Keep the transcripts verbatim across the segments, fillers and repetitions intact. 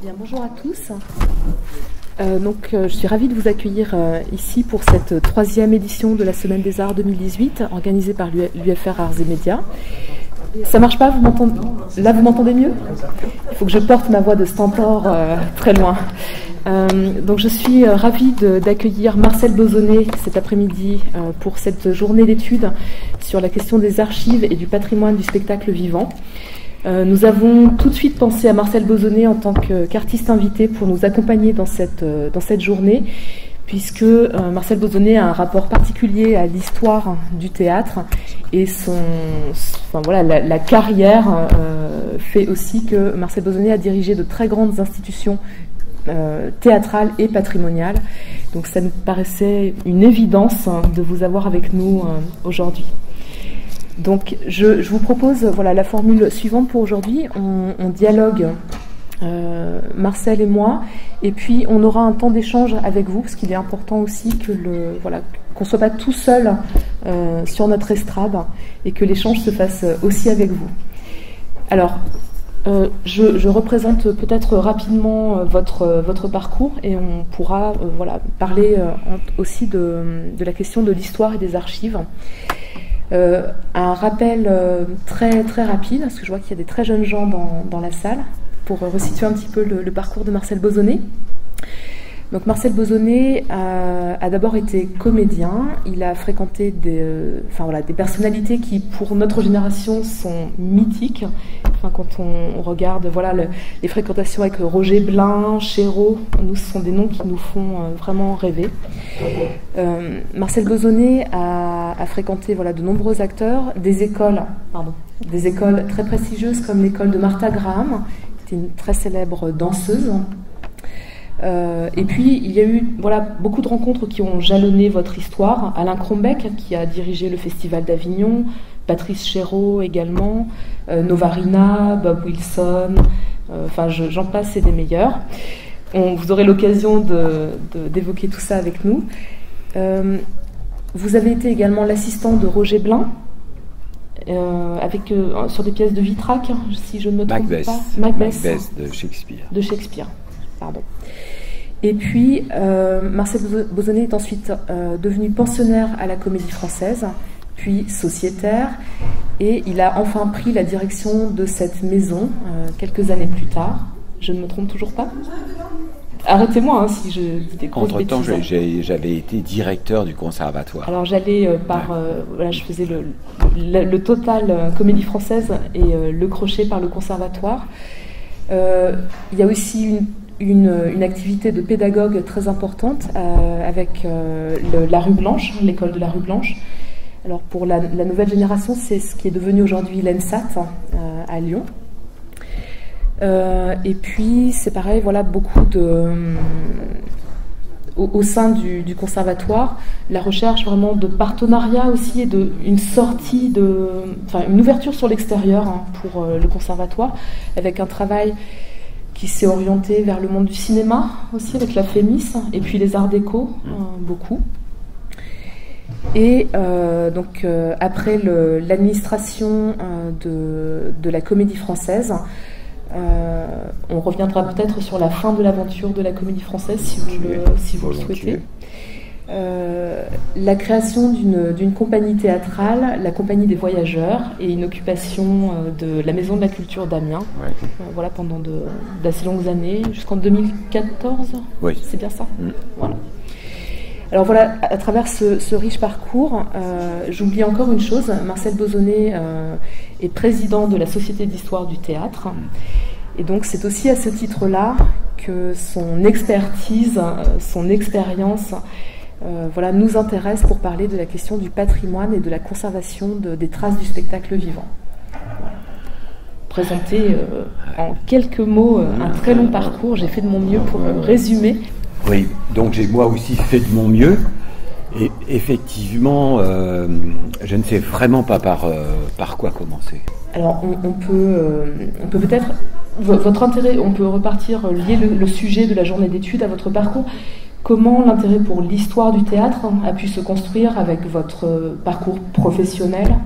Bien, bonjour à tous. Euh, donc, euh, je suis ravie de vous accueillir euh, ici pour cette troisième édition de la Semaine des Arts deux mille dix-huit, organisée par l'U F R Arts et Médias. Ça marche pas, vous m'entendez? Là, vous m'entendez mieux? Il faut que je porte ma voix de stentor euh, très loin. Euh, donc, je suis euh, ravie de, d'accueillir Marcel Bozonnet cet après-midi euh, pour cette journée d'études sur la question des archives et du patrimoine du spectacle vivant. Euh, nous avons tout de suite pensé à Marcel Bozonnet en tant que, qu'artiste invité pour nous accompagner dans cette, euh, dans cette journée, puisque euh, Marcel Bozonnet a un rapport particulier à l'histoire du théâtre et son, enfin, voilà, la, la carrière euh, fait aussi que Marcel Bozonnet a dirigé de très grandes institutions euh, théâtrales et patrimoniales. Donc ça nous paraissait une évidence de vous avoir avec nous euh, aujourd'hui. Donc, je, je vous propose voilà, la formule suivante pour aujourd'hui. On, on dialogue, euh, Marcel et moi, et puis on aura un temps d'échange avec vous, parce qu'il est important aussi que le, voilà, qu'on ne soit pas tout seul euh, sur notre estrade, et que l'échange se fasse aussi avec vous. Alors, euh, je, je représente peut-être rapidement votre, votre parcours, et on pourra euh, voilà, parler euh, aussi de, de la question de l'histoire et des archives. Euh, un rappel euh, très, très rapide, parce que je vois qu'il y a des très jeunes gens dans, dans la salle, pour euh, resituer un petit peu le, le parcours de Marcel Bozonnet. Donc Marcel Bozonnet a, a d'abord été comédien, il a fréquenté des, euh, enfin, voilà, des personnalités qui, pour notre génération, sont mythiques. Enfin, quand on, on regarde voilà, le, les fréquentations avec Roger Blin, Chéreau, nous, ce sont des noms qui nous font euh, vraiment rêver. Euh, Marcel Bozonnet a, a fréquenté voilà, de nombreux acteurs, des écoles, pardon, des écoles très prestigieuses comme l'école de Martha Graham, qui était une très célèbre danseuse. Euh, et puis, il y a eu voilà, beaucoup de rencontres qui ont jalonné votre histoire. Alain Crombeck, qui a dirigé le Festival d'Avignon, Patrice Chéreau également, euh, Novarina, Bob Wilson, euh, enfin, je, j'en passe, c'est des meilleurs. On, vous aurez l'occasion de, de, d'évoquer tout ça avec nous. Euh, vous avez été également l'assistant de Roger Blin, euh, avec, euh, sur des pièces de Vitrac, si je ne me trompe Macbeth. pas. Macbeth. Macbeth de Shakespeare. De Shakespeare. Pardon. Et puis, euh, Marcel Bozonnet est ensuite euh, devenu pensionnaire à la Comédie Française, puis sociétaire, et il a enfin pris la direction de cette maison euh, quelques années plus tard. Je ne me trompe toujours pas? Arrêtez-moi hein, si je dis des grosses bêtises. Entre-temps, j'ai, j'avais été directeur du conservatoire. Alors j'allais euh, par... Ouais. Euh, voilà, je faisais le, le, le total euh, Comédie Française et euh, le crochet par le conservatoire. Euh, il y a aussi une Une, une activité de pédagogue très importante euh, avec euh, le, la rue Blanche, l'école de la rue Blanche. Alors pour la, la nouvelle génération, c'est ce qui est devenu aujourd'hui l'ENSAT euh, à Lyon. Euh, et puis c'est pareil, voilà beaucoup de euh, au, au sein du, du conservatoire, la recherche vraiment de partenariat aussi et de une sortie de, enfin une ouverture sur l'extérieur hein, pour euh, le conservatoire avec un travail qui s'est orienté vers le monde du cinéma aussi, avec la Fémis, et puis les arts déco, euh, beaucoup. Et euh, donc, euh, après le, l'administration euh, de, de la Comédie Française, euh, on reviendra peut-être sur la fin de l'aventure de la Comédie Française, si vous le, si vous le souhaitez. Euh, la création d'une, d'une compagnie théâtrale, la Compagnie des Voyageurs, et une occupation euh, de la Maison de la Culture d'Amiens, ouais. euh, voilà, pendant de, d'assez longues années, jusqu'en deux mille quatorze, oui. C'est bien ça mmh. Voilà. Alors voilà, à, à travers ce, ce riche parcours, euh, j'oublie encore une chose, Marcel Bozonnet euh, est président de la Société d'Histoire du Théâtre, et donc c'est aussi à ce titre-là que son expertise, son expérience, Euh, voilà, nous intéresse pour parler de la question du patrimoine et de la conservation de, des traces du spectacle vivant. Voilà. Présenter euh, en quelques mots euh, un très long parcours, j'ai fait de mon mieux pour euh, résumer. Oui, donc j'ai moi aussi fait de mon mieux. Et effectivement, euh, je ne sais vraiment pas par, euh, par quoi commencer. Alors, on, on peut, euh, on peut peut-être, votre intérêt, on peut repartir, lier le, le sujet de la journée d'études à votre parcours. Comment l'intérêt pour l'histoire du théâtre a pu se construire avec votre parcours professionnel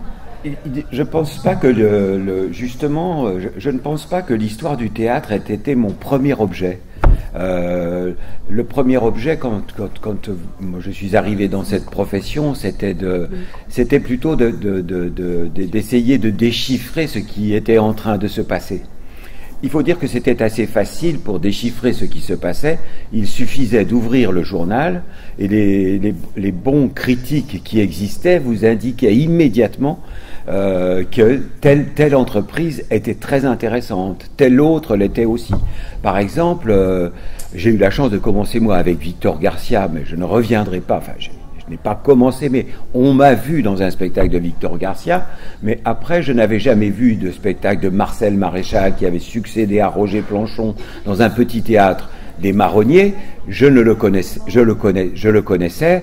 Je pense pas que le, le justement, je, je ne pense pas que l'histoire du théâtre ait été mon premier objet. Euh, le premier objet quand, quand, quand moi je suis arrivé dans cette profession, c'était de, c'était plutôt de, de, de, de, de, d'essayer de déchiffrer ce qui était en train de se passer. Il faut dire que c'était assez facile pour déchiffrer ce qui se passait. Il suffisait d'ouvrir le journal et les, les, les bons critiques qui existaient vous indiquaient immédiatement euh, que telle, telle entreprise était très intéressante, telle autre l'était aussi. Par exemple, euh, j'ai eu la chance de commencer moi avec Victor Garcia, mais je ne reviendrai pas, enfin je, je n'ai pas commencé, mais on m'a vu dans un spectacle de Victor Garcia, mais après je n'avais jamais vu de spectacle de Marcel Maréchal qui avait succédé à Roger Planchon dans un petit théâtre des Marronniers. Je ne le connaissais, je le connais, je le connaissais.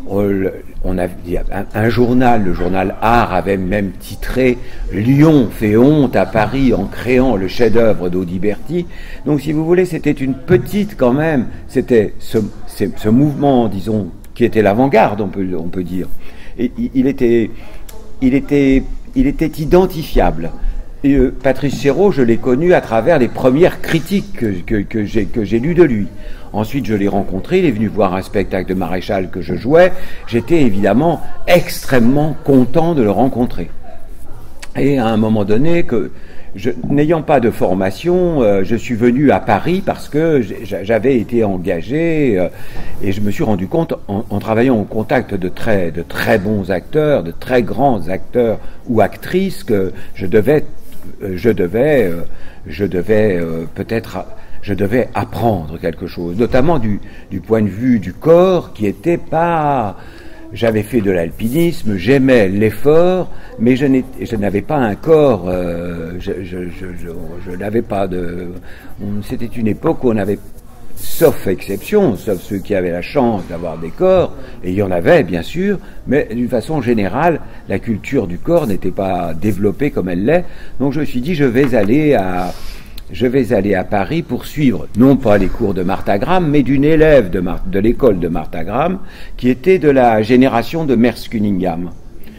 On a, un, un journal, le journal Art, avait même titré « Lyon fait honte à Paris en créant le chef-d'œuvre d'Audiberti ». Donc, si vous voulez, c'était une petite, quand même, c'était ce, ce mouvement, disons, qui était l'avant-garde, on peut, on peut dire. Et il était, il était, il était identifiable. Et euh, Patrice Chéreau, je l'ai connu à travers les premières critiques que, que, que j'ai, que j'ai lues de lui. Ensuite, je l'ai rencontré, il est venu voir un spectacle de Maréchal que je jouais. J'étais évidemment extrêmement content de le rencontrer. Et à un moment donné, que je, n'ayant pas de formation, euh, je suis venu à Paris parce que j'avais été engagé euh, et je me suis rendu compte, en, en travaillant au contact de très, de très bons acteurs, de très grands acteurs ou actrices, que je devais, euh, je devais, euh, je devais euh, peut-être... je devais apprendre quelque chose, notamment du, du point de vue du corps, qui était pas... J'avais fait de l'alpinisme, j'aimais l'effort, mais je, je n'avais pas un corps, euh, je, je, je, je, je n'avais pas de... On, c'était une époque où on avait, sauf exception, sauf ceux qui avaient la chance d'avoir des corps, et il y en avait bien sûr, mais d'une façon générale, la culture du corps n'était pas développée comme elle l'est, donc je me suis dit, je vais aller à... Je vais aller à Paris pour suivre, non pas les cours de Martha Graham, mais d'une élève de, Mar- de l'école de Martha Graham, qui était de la génération de Merce Cunningham.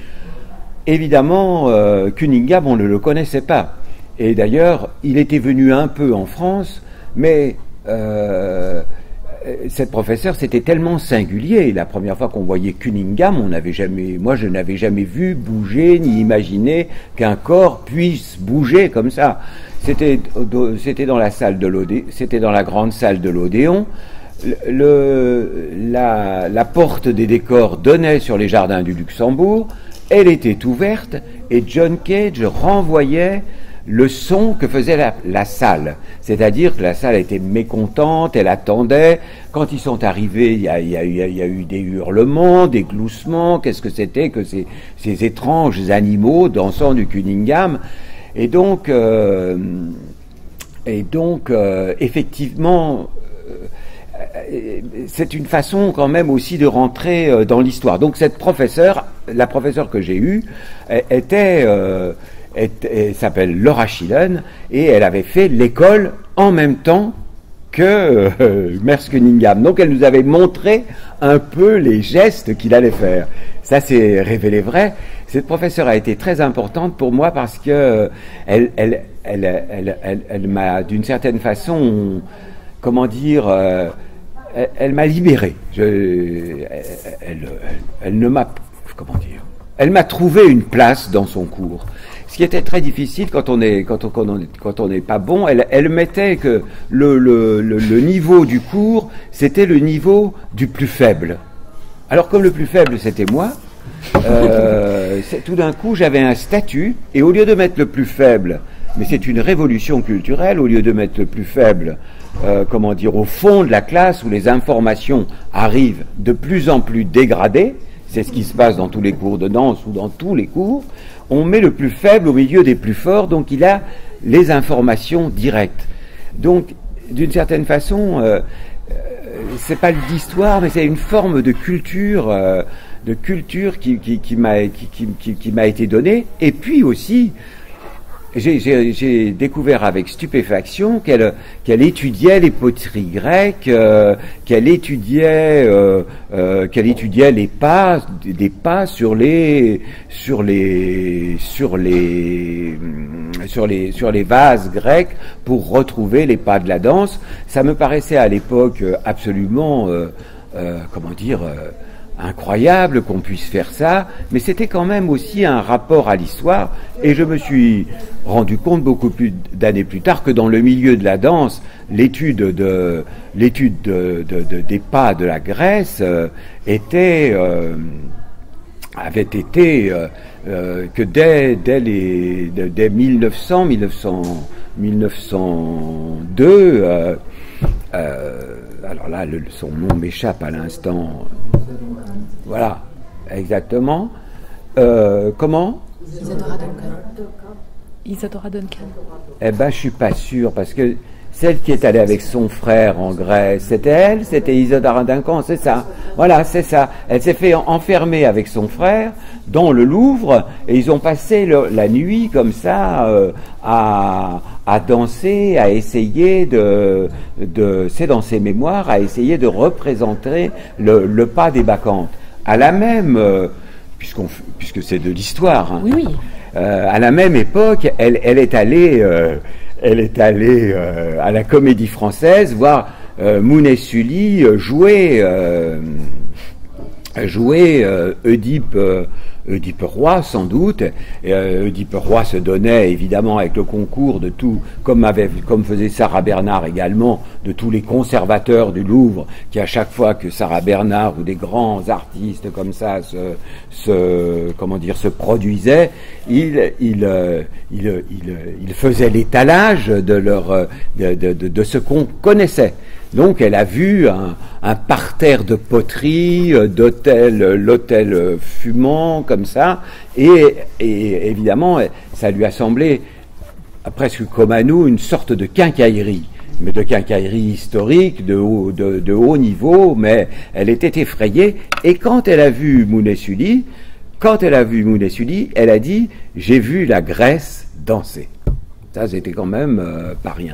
Évidemment, euh, Cunningham, on ne le connaissait pas. Et d'ailleurs, il était venu un peu en France, mais euh, cette professeure, c'était tellement singulier. La première fois qu'on voyait Cunningham, on n'avait jamais, moi je n'avais jamais vu bouger, ni imaginer qu'un corps puisse bouger comme ça. C'était, c'était dans la salle de l'Odéon, c'était dans la grande salle de l'Odéon. Le, la, la porte des décors donnait sur les jardins du Luxembourg. Elle était ouverte et John Cage renvoyait le son que faisait la, la salle. C'est-à-dire que la salle était mécontente, elle attendait. Quand ils sont arrivés, il y a, il y a, il y a eu des hurlements, des gloussements. Qu'est-ce que c'était que ces, ces étranges animaux dansant du Cunningham? Et donc, euh, et donc euh, effectivement, euh, c'est une façon quand même aussi de rentrer euh, dans l'histoire. Donc cette professeure, la professeure que j'ai eue, était, euh, était s'appelle Laura Schillen, et elle avait fait l'école en même temps que euh, Merce Cunningham. Donc elle nous avait montré un peu les gestes qu'il allait faire. Ça s'est révélé vrai. Cette professeure a été très importante pour moi parce que euh, elle, elle, elle, elle, elle, elle m'a, d'une certaine façon, comment dire, euh, elle, elle m'a libéré. Je, elle, elle, elle ne m'a, comment dire, elle m'a trouvé une place dans son cours. Ce qui était très difficile quand on est quand on quand on quand on n'est pas bon, elle elle mettait que le le le, le niveau du cours, c'était le niveau du plus faible. Alors comme le plus faible c'était moi, euh, c'est, tout d'un coup j'avais un statut, et au lieu de mettre le plus faible, mais c'est une révolution culturelle, au lieu de mettre le plus faible, euh, comment dire, au fond de la classe où les informations arrivent de plus en plus dégradées, c'est ce qui se passe dans tous les cours de danse ou dans tous les cours, on met le plus faible au milieu des plus forts, donc il a les informations directes. Donc, d'une certaine façon, euh, euh, c'est pas d'histoire, mais c'est une forme de culture, euh, de culture qui, qui, qui m'a qui, qui, qui, qui m'a été donnée. Et puis aussi, j'ai découvert avec stupéfaction qu'elle qu'elle étudiait les poteries grecques, euh, qu'elle étudiait euh, euh, qu'elle étudiait les pas des pas sur les sur les sur les sur les sur les vases grecs pour retrouver les pas de la danse. Ça me paraissait à l'époque absolument euh, euh, comment dire euh, incroyable qu'on puisse faire ça, mais c'était quand même aussi un rapport à l'histoire, et je me suis rendu compte beaucoup plus d'années plus tard que dans le milieu de la danse, l'étude de l'étude de, de, de, des pas de la Grèce euh, était euh, avait été euh, euh, que dès dès les dès mille neuf cents, mille neuf cents, mille neuf cent deux euh, euh, alors là le, son nom m'échappe à l'instant. Voilà, exactement. Euh, comment? Isadora Duncan. Isadora Duncan. Eh ben, je suis pas sûr, parce que celle qui est allée avec son frère en Grèce, c'était elle, c'était Isadora Duncan, c'est ça. Voilà, c'est ça. Elle s'est fait enfermer avec son frère dans le Louvre, et ils ont passé le, la nuit comme ça euh, à, à danser, à essayer de, de, c'est dans ses mémoires, à essayer de représenter le, le pas des Bacchantes. À la même, euh, puisqu'on, puisque c'est de l'histoire, hein, oui, oui. Euh, à la même époque, elle, elle est allée, euh, elle est allée euh, à la Comédie Française voir euh, Mounet Sully jouer, euh, jouer euh, Oedipe. Euh, Oedipe Roi, sans doute. Et, euh, Oedipe Roi se donnait évidemment avec le concours de tout, comme avait, comme faisait Sarah Bernard également, de tous les conservateurs du Louvre, qui à chaque fois que Sarah Bernard ou des grands artistes comme ça se, se comment dire, se produisaient, il, il, euh, il, il, il faisait l'étalage de leur, de, de, de, de ce qu'on connaissait. Donc elle a vu un, un parterre de poterie, d'hôtel, l'hôtel fumant comme ça, et, et évidemment ça lui a semblé presque comme à nous une sorte de quincaillerie, mais de quincaillerie historique de haut, de, de haut niveau, mais elle était effrayée. Et quand elle a vu Mounet Sully, quand elle a vu Mounet Sully, elle a dit « j'ai vu la Grèce danser ». Ça c'était quand même euh, pas rien.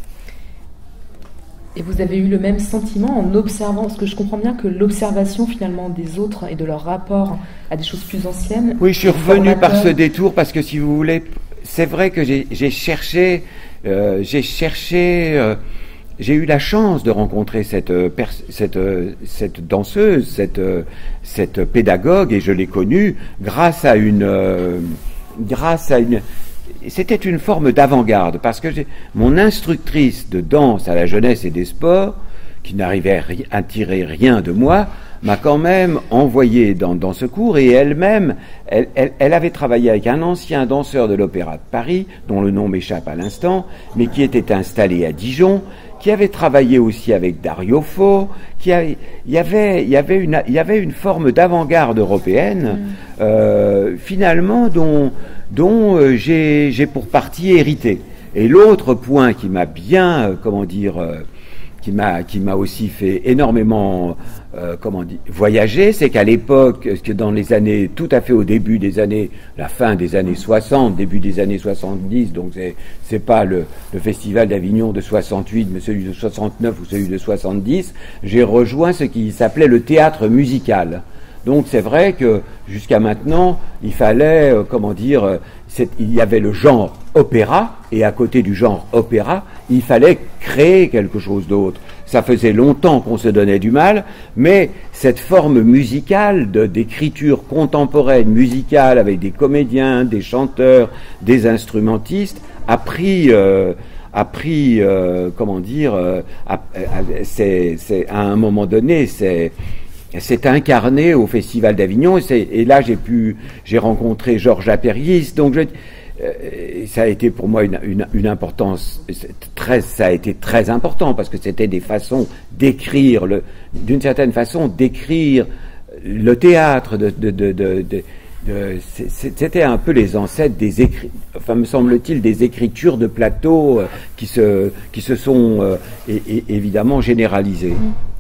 Et vous avez eu le même sentiment en observant, parce que je comprends bien que l'observation finalement des autres et de leur rapport à des choses plus anciennes... Oui, je suis revenu par ce détour parce que si vous voulez, c'est vrai que j'ai, j'ai cherché, euh, j'ai cherché, euh, j'ai eu la chance de rencontrer cette, cette, cette danseuse, cette, cette pédagogue, et je l'ai connue grâce à une... Euh, grâce à une... C'était une forme d'avant-garde, parce que j'ai, mon instructrice de danse à la jeunesse et des sports, qui n'arrivait à tirer rien de moi, m'a quand même envoyé dans, dans ce cours, et elle-même, elle, elle, elle avait travaillé avec un ancien danseur de l'Opéra de Paris, dont le nom m'échappe à l'instant, mais qui était installé à Dijon, qui avait travaillé aussi avec Dario Fo, qui a, il y avait, il y avait une, il y avait une forme d'avant-garde européenne, mmh. euh, finalement, dont, dont euh, j'ai, j'ai pour partie hérité. Et l'autre point qui m'a bien, euh, comment dire, euh, qui m'a qui m'a aussi fait énormément euh, comment dire voyager, c'est qu'à l'époque, que dans les années tout à fait au début des années, la fin des années soixante, début des années soixante-dix, donc c'est c'est pas le, le festival d'Avignon de soixante-huit, mais celui de soixante-neuf ou celui de soixante-dix, j'ai rejoint ce qui s'appelait le théâtre musical. Donc c'est vrai que jusqu'à maintenant, il fallait, euh, comment dire, euh, il y avait le genre opéra, et à côté du genre opéra, il fallait créer quelque chose d'autre. Ça faisait longtemps qu'on se donnait du mal, mais cette forme musicale de, d'écriture contemporaine, musicale, avec des comédiens, des chanteurs, des instrumentistes, a pris... Euh, a pris, euh, comment dire, euh, a, a, c'est, c'est, à un moment donné, c'est... c'est incarné au Festival d'Avignon, et, c'est, et là j'ai pu, j'ai rencontré Georges Apéris, donc je, euh, ça a été pour moi une, une, une importance très, ça a été très important parce que c'était des façons d'écrire, le, d'une certaine façon d'écrire le théâtre, de, de, de, de, de, de c'était un peu les ancêtres des écrits, enfin me semble-t-il, des écritures de plateau euh, qui se, qui se sont euh, et, et, évidemment généralisées.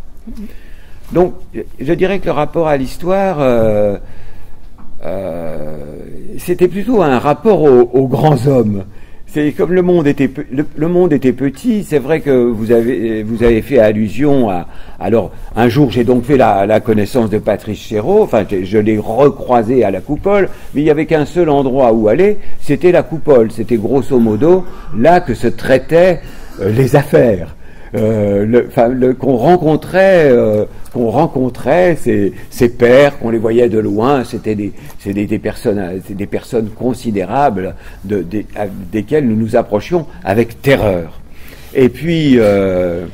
Donc, je dirais que le rapport à l'histoire, euh, euh, c'était plutôt un rapport aux, aux grands hommes. c'est comme le monde était le, le monde était petit. C'est vrai que vous avez vous avez fait allusion à. Alors un jour j'ai donc fait la, la connaissance de Patrice Chéreau. Enfin je, je l'ai recroisé à la Coupole, mais il y avait qu'un seul endroit où aller. C'était la Coupole. C'était grosso modo là que se traitaient euh, les affaires. Euh, le, enfin, le, qu'on rencontrait, euh, qu'on rencontrait ces, ces pères, qu'on les voyait de loin, c'était des, c'est des, des personnes, c'est des personnes considérables, de, de, desquelles nous nous approchions avec terreur. Et puis, euh,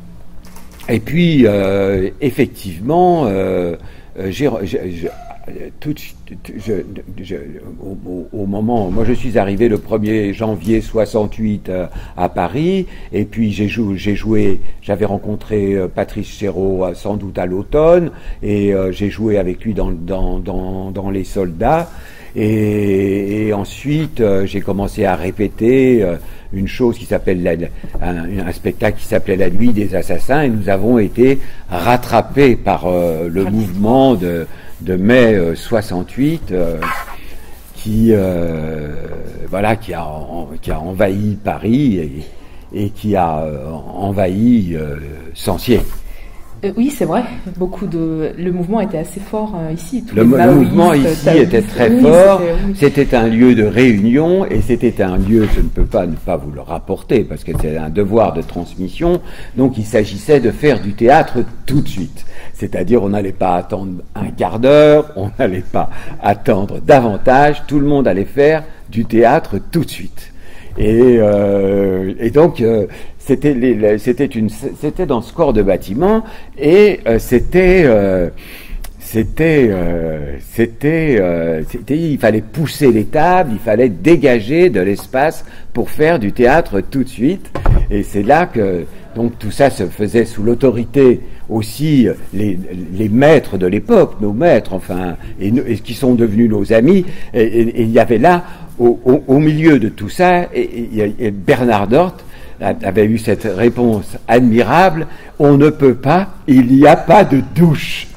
et puis, euh, effectivement, euh, j'ai, j'ai Tout, je, je, au, au moment, moi je suis arrivé le premier janvier soixante-huit euh, à Paris, et puis j'ai joué, j'ai joué, j'avais rencontré euh, Patrice Chéreau euh, sans doute à l'automne, et euh, j'ai joué avec lui dans, dans, dans, dans Les Soldats, et, et ensuite euh, j'ai commencé à répéter euh, une chose qui s'appelle la, un, un spectacle qui s'appelait La Nuit des Assassins, et nous avons été rattrapés par euh, le mouvement de de mai euh, soixante-huit euh, qui euh, voilà qui a en, qui a envahi Paris et, et qui a euh, envahi euh, Sancier. Euh, oui, c'est vrai. Beaucoup de le mouvement était assez fort euh, ici. Tous le, les le mouvement ici taoïstes, était très oui, fort. C'était, oui. C'était un lieu de réunion et c'était un lieu. Je ne peux pas ne pas vous le rapporter parce que c'est un devoir de transmission. Donc, il s'agissait de faire du théâtre tout de suite. C'est-à-dire, on n'allait pas attendre un quart d'heure, on n'allait pas attendre davantage. Tout le monde allait faire du théâtre tout de suite. Et, euh, et donc. Euh, C'était, les, c'était, une, c'était dans ce corps de bâtiment et euh, c'était, euh, c'était, euh, c'était, euh, c'était, il fallait pousser les tables, il fallait dégager de l'espace pour faire du théâtre tout de suite. Et c'est là que donc tout ça se faisait sous l'autorité aussi les, les maîtres de l'époque, nos maîtres, enfin, et, et qui sont devenus nos amis. Et, et, et il y avait là, au, au, au milieu de tout ça, et, et, et Bernard Dort avait eu cette réponse admirable: on ne peut pas, il n'y a pas de douche.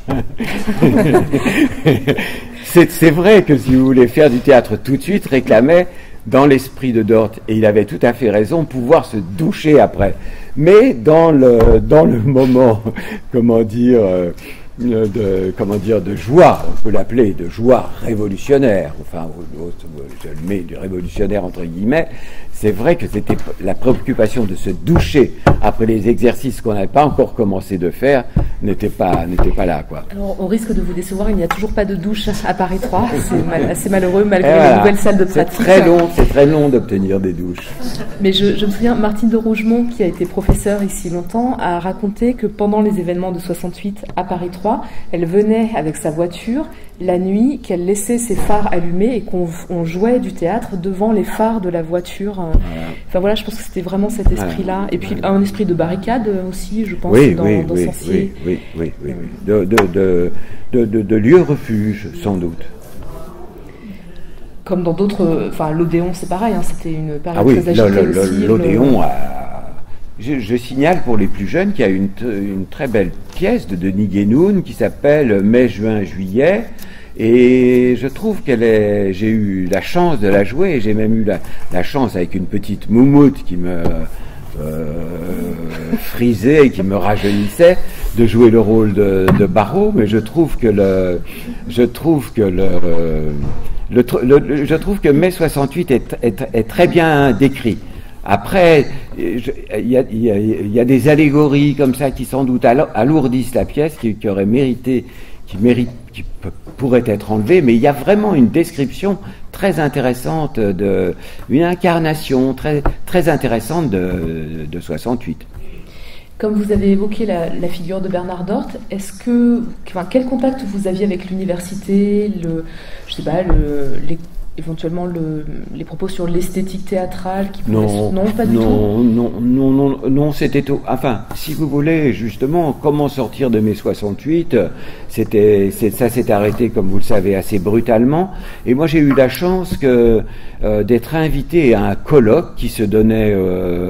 c'est, c'est vrai que si vous voulez faire du théâtre tout de suite, réclamait dans l'esprit de Dort, et il avait tout à fait raison, pouvoir se doucher après. Mais dans le dans le moment, comment dire, euh, de comment dire de joie, on peut l'appeler de joie révolutionnaire, enfin je le mets du révolutionnaire entre guillemets. C'est vrai que c'était la préoccupation de se doucher après les exercices qu'on n'avait pas encore commencé de faire n'était pas n'était pas là, quoi. Alors on risque de vous décevoir, il n'y a toujours pas de douche à Paris trois, c'est mal, assez malheureux malgré voilà. les nouvelles salles de pratique. C'est très long, c'est très long d'obtenir des douches. Mais je, je me souviens, Martine de Rougemont, qui a été professeure ici longtemps, a raconté que pendant les événements de soixante-huit à Paris trois, elle venait avec sa voiture la nuit, qu'elle laissait ses phares allumés et qu'on on jouait du théâtre devant les phares de la voiture. Enfin voilà, je pense que c'était vraiment cet esprit-là. Et puis un esprit de barricade aussi, je pense, oui, dans, oui, dans oui, Sancier. Oui, oui, oui, oui. De, de, de, de, de, de lieu refuge, sans doute. Comme dans d'autres... Enfin, l'Odéon, c'est pareil, hein, c'était une période ah oui, très agitée le, le, aussi. L'Odéon le... a... Je, je signale pour les plus jeunes qu'il y a une, une très belle pièce de Denis Guénoun qui s'appelle Mai, Juin, Juillet. Et je trouve qu'elle est, j'ai eu la chance de la jouer, et j'ai même eu la, la chance avec une petite moumoute qui me euh, frisait et qui me rajeunissait, de jouer le rôle de, de Barreau. Mais je trouve que le, je trouve que le, le, le, le je trouve que mai soixante-huit est, est, est très bien décrit. Après, il y a, y, a, y a des allégories comme ça qui sans doute alourdissent la pièce, qui, qui auraient mérité, qui méritent, qui pourraient être enlevées, mais il y a vraiment une description très intéressante, de, une incarnation très, très intéressante de, de soixante-huit. Comme vous avez évoqué la, la figure de Bernard Dort, est-ce que, enfin, quel contact vous aviez avec l'université, le, je sais pas, le, les éventuellement le, les propos sur l'esthétique théâtrale qui non, non, pas du non, tout. Non, non, non, non, c'était tout. Enfin, si vous voulez, justement, comment sortir de mai soixante-huit, c'était, c'est, ça s'est arrêté, comme vous le savez, assez brutalement. Et moi, j'ai eu la chance que, euh, d'être invité à un colloque qui se donnait euh,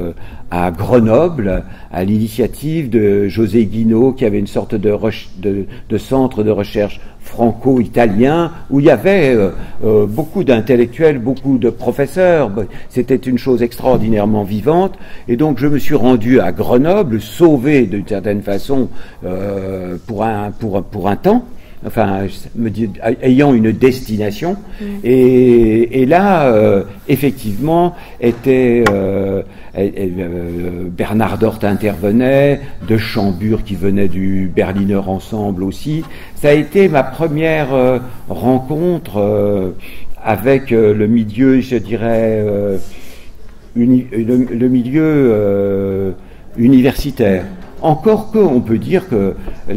à Grenoble, à l'initiative de José Guinaud, qui avait une sorte de, de, de centre de recherche franco-italien, où il y avait euh, euh, beaucoup d'intellectuels, beaucoup de professeurs. C'était une chose extraordinairement vivante. Et donc je me suis rendu à Grenoble, sauvé d'une certaine façon euh, pour, un, pour, pour un temps, enfin, me dit, ayant une destination. Mmh. Et, et là, euh, effectivement, était... Euh, Et, et, euh, Bernard Dort intervenait, de Chambure qui venait du Berliner Ensemble aussi. Ça a été ma première euh, rencontre euh, avec euh, le milieu, je dirais, euh, uni, le, le milieu euh, universitaire. Encore que, on peut dire que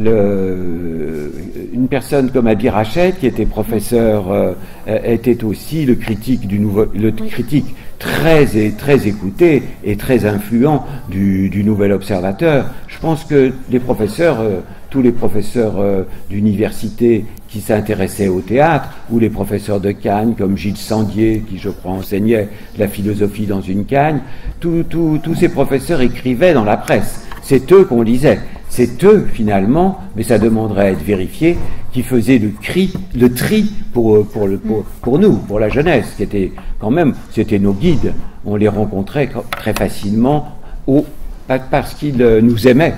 le, une personne comme Abir Hachet, qui était professeur, euh, était aussi le critique du nouveau, le critique très et très écouté et très influent du, du Nouvel Observateur. Je pense que les professeurs, euh, tous les professeurs euh, d'université qui s'intéressaient au théâtre, ou les professeurs de Cannes comme Gilles Sandier, qui je crois enseignait la philosophie dans une Cannes, tous ces professeurs écrivaient dans la presse. C'est eux qu'on lisait. C'est eux, finalement, mais ça demanderait à être vérifié, qui faisaient le, cri, le tri pour, pour, le, pour, pour nous, pour la jeunesse, qui était quand même, c'était nos guides. On les rencontrait très facilement, au, parce qu'ils nous aimaient.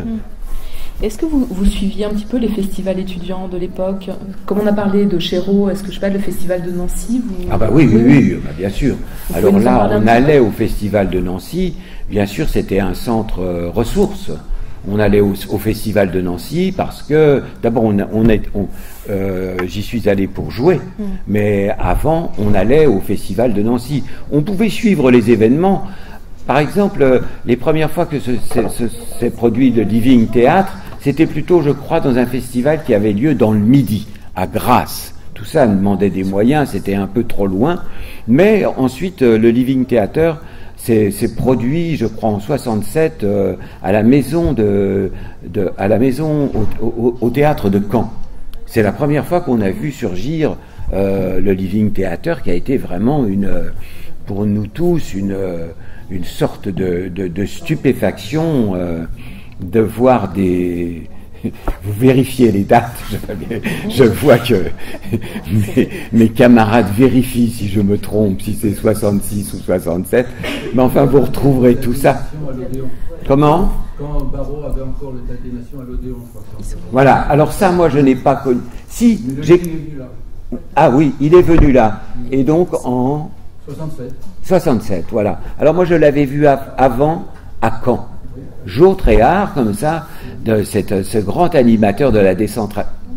Est-ce que vous, vous suiviez un petit peu les festivals étudiants de l'époque? Comme on a parlé de Chéreau, est-ce que je sais pas, le festival de Nancy vous... Ah bah oui, oui, oui, bah bien sûr. Vous Alors là, on allait au festival de Nancy. Bien sûr, c'était un centre euh, ressources. On allait au, au festival de Nancy parce que, d'abord, on, on est, on, euh, j'y suis allé pour jouer, mmh. mais avant, on allait au festival de Nancy. On pouvait suivre les événements. Par exemple, les premières fois que s'est produit le Living Théâtre, c'était plutôt, je crois, dans un festival qui avait lieu dans le Midi, à Grasse. Tout ça demandait des moyens, c'était un peu trop loin. Mais ensuite, le Living Theatre s'est produit, je crois, en soixante-sept, euh, à la maison, de, de, à la maison au, au, au théâtre de Caen. C'est la première fois qu'on a vu surgir euh, le Living Theatre, qui a été vraiment une, pour nous tous, une... une sorte de, de, de stupéfaction euh, de voir des... Vous vérifiez les dates, je, je vois que mes, mes camarades vérifient si je me trompe, si c'est soixante-six ou soixante-sept, mais enfin vous retrouverez tout ça. Comment ? Quand Barrault avait encore le Théâtre des Nations à l'Odéon. Voilà, alors ça moi je n'ai pas connu. Si, j'ai... Ah oui, il est venu là. Et donc en... soixante-sept. soixante-sept, voilà. Alors moi je l'avais vu à, avant à Caen. Jour Tréhard, comme ça, de cette, ce grand animateur de la décentralisation. Non ?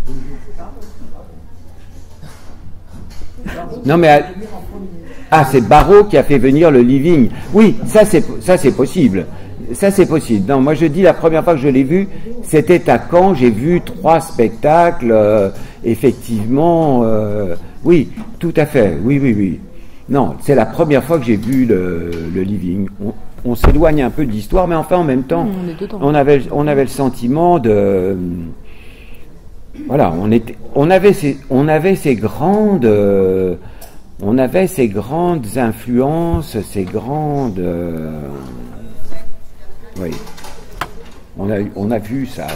Non mais... Ah, c'est Barrault qui a fait venir le Living. Oui, ça c'est, ça c'est possible. Ça c'est possible. Non, moi je dis la première fois que je l'ai vu, c'était à Caen. J'ai vu trois spectacles. Euh, effectivement, euh, oui, tout à fait. Oui, oui, oui. Non, c'est la première fois que j'ai vu le, le Living. On, on s'éloigne un peu de l'histoire, mais enfin en même temps, on, on avait, on avait le sentiment de, voilà, on était, on avait ces, on avait ces grandes, euh, on avait ces grandes influences, ces grandes, euh, oui, on a, on a vu ça.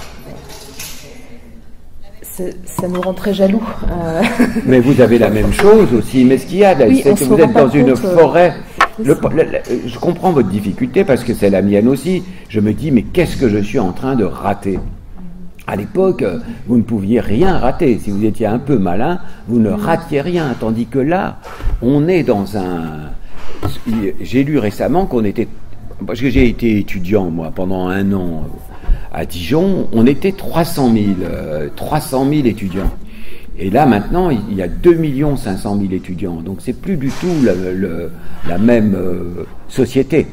Ça nous rend très jaloux. Euh... Mais vous avez la même chose aussi. Mais ce qu'il y a, oui, c'est que vous êtes dans une forêt. Le, le, le, je comprends votre difficulté parce que c'est la mienne aussi. Je me dis, mais qu'est-ce que je suis en train de rater ? À l'époque, vous ne pouviez rien rater. Si vous étiez un peu malin, vous ne ratiez rien. Tandis que là, on est dans un... J'ai lu récemment qu'on était... Parce que j'ai été étudiant, moi, pendant un an à Dijon. On était trois cent mille, euh, trois cent mille étudiants. Et là, maintenant, il y a deux millions cinq cent mille étudiants. Donc, c'est plus du tout le, le, la même euh, société.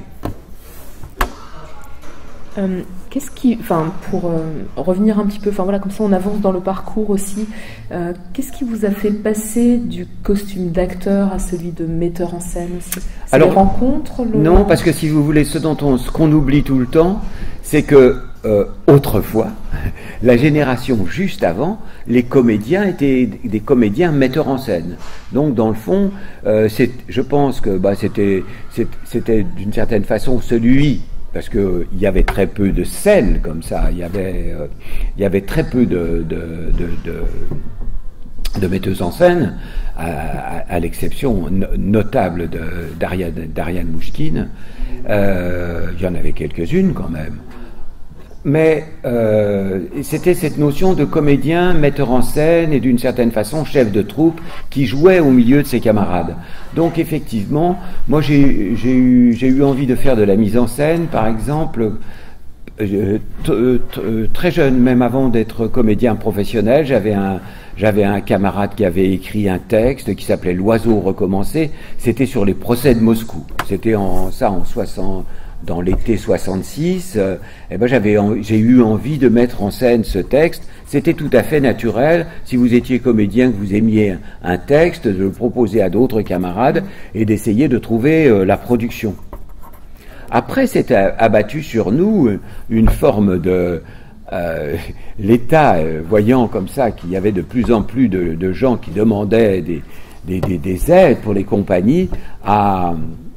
Euh, qu'est-ce qui, enfin, pour euh, revenir un petit peu, enfin voilà, comme ça, on avance dans le parcours aussi. Euh, qu'est-ce qui vous a fait passer du costume d'acteur à celui de metteur en scène aussi ? C'est Alors, les rencontres le... Non, parce que si vous voulez, ce dont on, ce qu'on oublie tout le temps, c'est que euh, autrefois, la génération juste avant, les comédiens étaient des comédiens metteurs en scène. Donc, dans le fond, euh, c'est, je pense que bah, c'était, c'était d'une certaine façon celui, parce que il y avait très peu de scènes comme ça, il y avait, euh, il y avait très peu de, de, de, de, de metteuses en scène, à, à, à l'exception no, notable de, d'Ariane, d'Ariane Mouchkine. Euh, il y en avait quelques-unes quand même. Mais euh, c'était cette notion de comédien, metteur en scène et d'une certaine façon chef de troupe qui jouait au milieu de ses camarades. Donc effectivement, moi j'ai, j'ai, eu, j'ai eu envie de faire de la mise en scène, par exemple, euh, t- t- très jeune, même avant d'être comédien professionnel, j'avais un, j'avais un camarade qui avait écrit un texte qui s'appelait L'oiseau recommencé. C'était sur les procès de Moscou. C'était en ça en soixante. Dans l'été soixante-six, euh, eh ben j'avais, en, j'ai eu envie de mettre en scène ce texte. C'était tout à fait naturel. Si vous étiez comédien, que vous aimiez un texte, de le proposer à d'autres camarades et d'essayer de trouver euh, la production. Après, s'est abattu sur nous une forme de euh, l'État, euh, voyant comme ça qu'il y avait de plus en plus de, de gens qui demandaient des, des, des, des aides pour les compagnies, à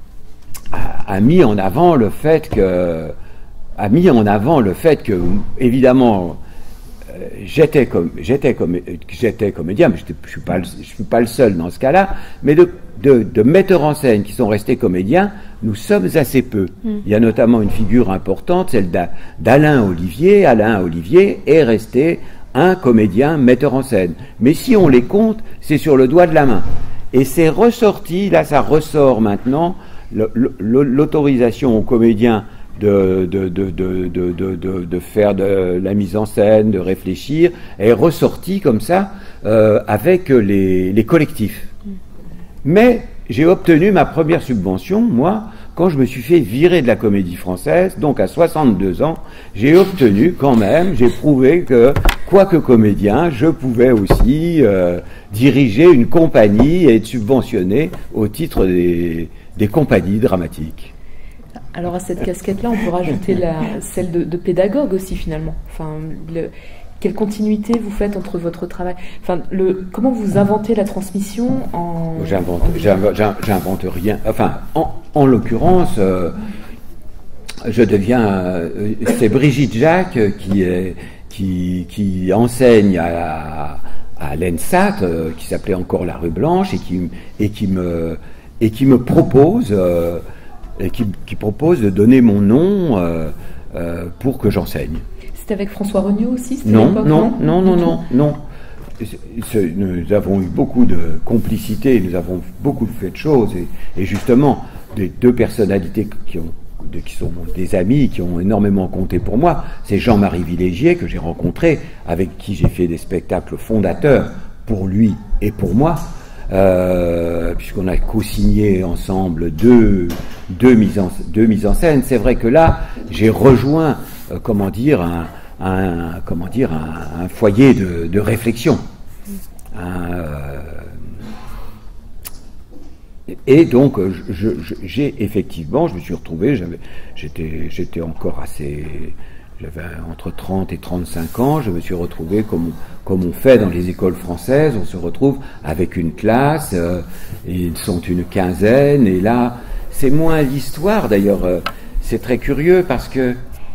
a mis en avant le fait que a mis en avant le fait que évidemment euh, j'étais comme j'étais comme j'étais comédien, mais je suis pas le, je suis pas le seul dans ce cas-là, mais de, de de metteurs en scène qui sont restés comédiens, nous sommes assez peu. Mm. Il y a notamment une figure importante, celle d'Alain Olivier. Alain Olivier est resté un comédien metteur en scène, mais si on les compte, c'est sur le doigt de la main. Et c'est ressorti, là ça ressort maintenant. L'autorisation aux comédiens de, de, de, de, de, de, de faire de la mise en scène, de réfléchir, est ressortie comme ça euh, avec les, les collectifs. Mais j'ai obtenu ma première subvention, moi, quand je me suis fait virer de la Comédie Française, donc à soixante-deux ans, j'ai obtenu quand même, j'ai prouvé que, quoique comédien, je pouvais aussi euh, diriger une compagnie et être subventionné au titre des des compagnies dramatiques. Alors à cette casquette-là, on peut rajouter la, celle de, de pédagogue aussi finalement. Enfin, le, quelle continuité vous faites entre votre travail, enfin, le, comment vous inventez la transmission en... J'invente, en... j'invente, j'invente rien. Enfin, en, en l'occurrence, euh, je deviens... Euh, c'est Brigitte Jacques qui, est, qui, qui enseigne à, à l'ENSAT, euh, qui s'appelait encore la Rue Blanche, et qui, et qui me... et qui me propose, euh, et qui, qui propose de donner mon nom euh, euh, pour que j'enseigne. C'était avec François Regnault aussi? Non, non, non, non, non, non. C'est, nous avons eu beaucoup de complicité, nous avons beaucoup fait de choses, et, et justement, des deux personnalités qui, ont, de, qui sont des amis, qui ont énormément compté pour moi, c'est Jean-Marie Villégier, que j'ai rencontré, avec qui j'ai fait des spectacles fondateurs, pour lui et pour moi, Euh, puisqu'on a co-signé ensemble deux, deux, mises en, deux mises en scène. C'est vrai que là, j'ai rejoint, euh, comment dire, un, un, comment dire, un, un foyer de, de réflexion. Un, euh, et donc, je, je, j'ai effectivement, je me suis retrouvé, j'avais, j'étais, j'étais encore assez... J'avais entre trente et trente-cinq ans, je me suis retrouvé comme, comme on fait dans les écoles françaises, on se retrouve avec une classe, euh, et ils sont une quinzaine, et là, c'est moins l'histoire, d'ailleurs, euh, c'est très curieux parce que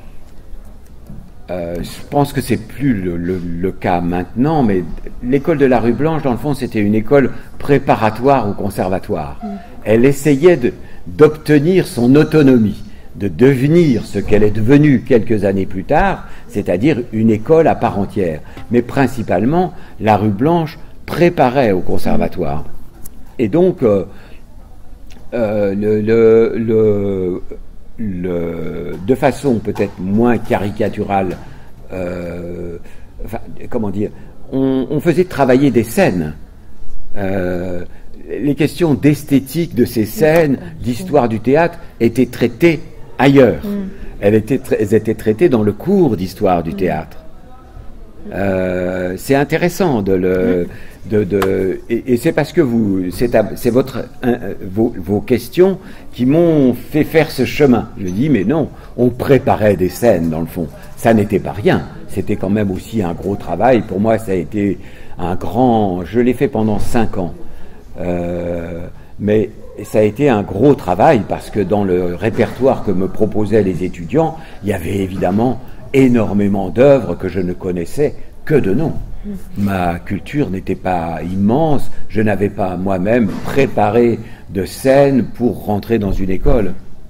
euh, je pense que c'est plus le, le, le cas maintenant, mais l'école de la Rue Blanche, dans le fond, c'était une école préparatoire au conservatoire. Mmh. Elle essayait de, d'obtenir son autonomie, de devenir ce qu'elle est devenue quelques années plus tard, c'est-à-dire une école à part entière. Mais principalement, la Rue Blanche préparait au conservatoire. Et donc, euh, euh, le, le, le, le, de façon peut-être moins caricaturale, euh, enfin, comment dire, on, on faisait travailler des scènes. Euh, les questions d'esthétique de ces scènes, d'histoire du théâtre, étaient traitées ailleurs. Mm. Elles, étaient tra- elles étaient traitées dans le cours d'histoire du mm. théâtre. Euh, c'est intéressant de le, mm. de, de, et, et c'est parce que vous, c'est, à, c'est votre, un, vos, vos questions qui m'ont fait faire ce chemin. Je dis, mais non, on préparait des scènes dans le fond. Ça n'était pas rien. c'était quand même aussi un gros travail. Pour moi, ça a été un grand... Je l'ai fait pendant cinq ans. Euh, mais ça a été un gros travail parce que dans le répertoire que me proposaient les étudiants, il y avait évidemment énormément d'œuvres que je ne connaissais que de nom. Ma culture n'était pas immense, je n'avais pas moi-même préparé de scène pour rentrer dans une école.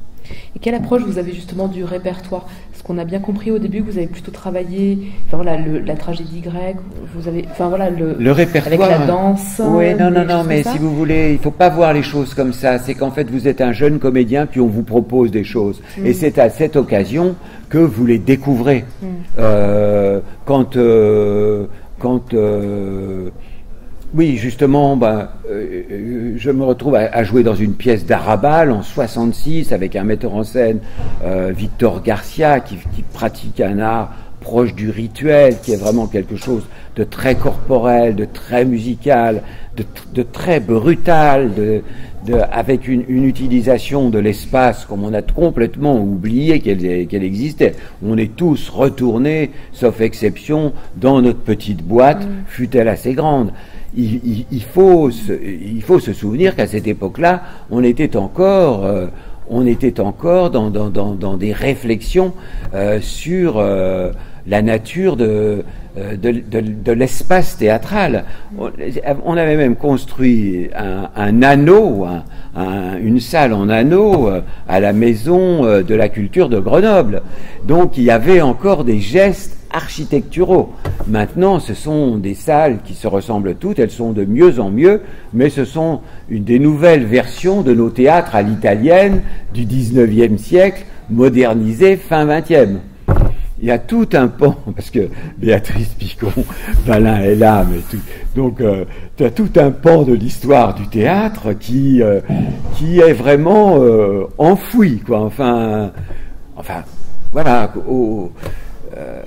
Et quelle approche vous avez justement du répertoire? Parce qu'on a bien compris au début que vous avez plutôt travaillé, enfin voilà, le, la tragédie grecque, vous avez, enfin voilà, le, le répertoire avec la danse. Oui, non, non, non, mais si vous voulez, il faut pas voir les choses comme ça. C'est qu'en fait, vous êtes un jeune comédien, puis on vous propose des choses, mm. et c'est à cette occasion que vous les découvrez. Mm. Euh, quand, euh, quand euh, oui, justement, ben, euh, je me retrouve à, à jouer dans une pièce d'Arrabal en soixante-six avec un metteur en scène, euh, Victor Garcia, qui, qui pratique un art proche du rituel, qui est vraiment quelque chose de très corporel, de très musical, de, de très brutal, de, de, avec une, une utilisation de l'espace comme on a complètement oublié qu'elle, qu'elle existait. On est tous retournés, sauf exception, dans notre petite boîte, mmh. fût-elle assez grande. Il, il, il, faut se, il faut se souvenir qu'à cette époque-là, on était encore, euh, on était encore dans, dans, dans, dans des réflexions euh, sur euh, la nature de, de, de, de l'espace théâtral. On, on avait même construit un, un anneau, un, un, une salle en anneau euh, à la maison euh, de la culture de Grenoble. Donc il y avait encore des gestes architecturaux. Maintenant, ce sont des salles qui se ressemblent toutes, elles sont de mieux en mieux, mais ce sont une des nouvelles versions de nos théâtres à l'italienne du dix-neuvième siècle, modernisés fin vingtième. Il y a tout un pan, parce que Béatrice Picon-Valin est là, mais tout, donc euh, tu as tout un pan de l'histoire du théâtre qui, euh, qui est vraiment euh, enfoui, quoi. Enfin, enfin, voilà, au, Euh,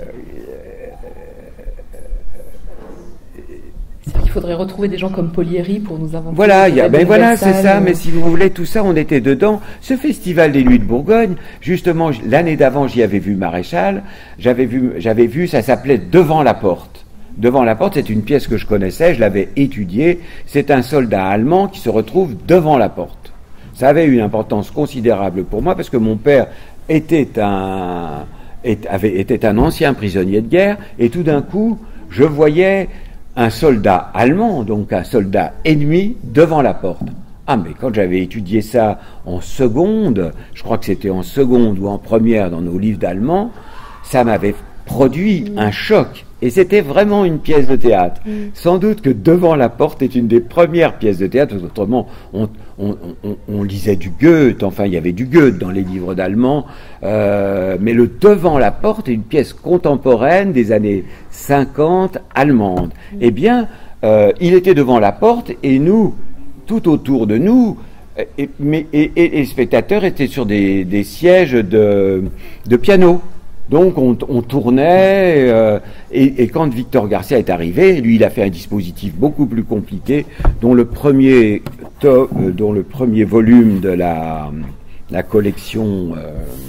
Il faudrait retrouver des gens comme Polieri pour nous inventer. Voilà, y a, ben voilà, c'est ça. Mais si vous voulez, tout ça, on était dedans. Ce festival des Nuits de Bourgogne, justement, l'année d'avant, j'y avais vu Maréchal. J'avais vu, j'avais vu, ça s'appelait Devant la porte. Devant la porte, c'est une pièce que je connaissais, je l'avais étudiée. C'est un soldat allemand qui se retrouve devant la porte. Ça avait une importance considérable pour moi parce que mon père était un Avait, était un ancien prisonnier de guerre, et tout d'un coup, je voyais un soldat allemand, donc un soldat ennemi, devant la porte. Ah, mais quand j'avais étudié ça en seconde, je crois que c'était en seconde ou en première dans nos livres d'allemand, ça m'avait produit mmh. un choc. Et c'était vraiment une pièce de théâtre. Mmh. Sans doute que Devant la porte est une des premières pièces de théâtre, autrement, on, on, on, on lisait du Goethe, enfin, il y avait du Goethe dans les livres d'allemand, euh, mais le Devant la porte est une pièce contemporaine des années cinquante allemande. Mmh. Eh bien, euh, il était devant la porte, et nous, tout autour de nous, et, mais, et, et, et les spectateurs étaient sur des, des sièges de, de piano. Donc on, on tournait, euh, et, et quand Victor Garcia est arrivé, lui il a fait un dispositif beaucoup plus compliqué, dont le premier, to, euh, dont le premier volume de la, la collection, euh,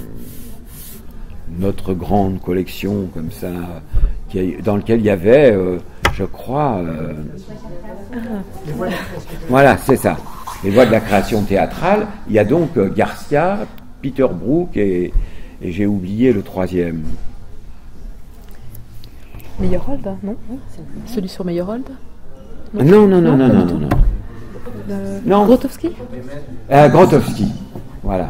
notre grande collection comme ça, qui, dans lequel il y avait, euh, je crois, euh, voilà, c'est ça, les voies de la création théâtrale. Il y a donc euh, Garcia, Peter Brook et Et j'ai oublié le troisième. Meyerhold, non, non Celui sur Meyerhold Non, non, non, non, non, non, non. non. Euh, non. Grotowski euh, Grotowski, voilà.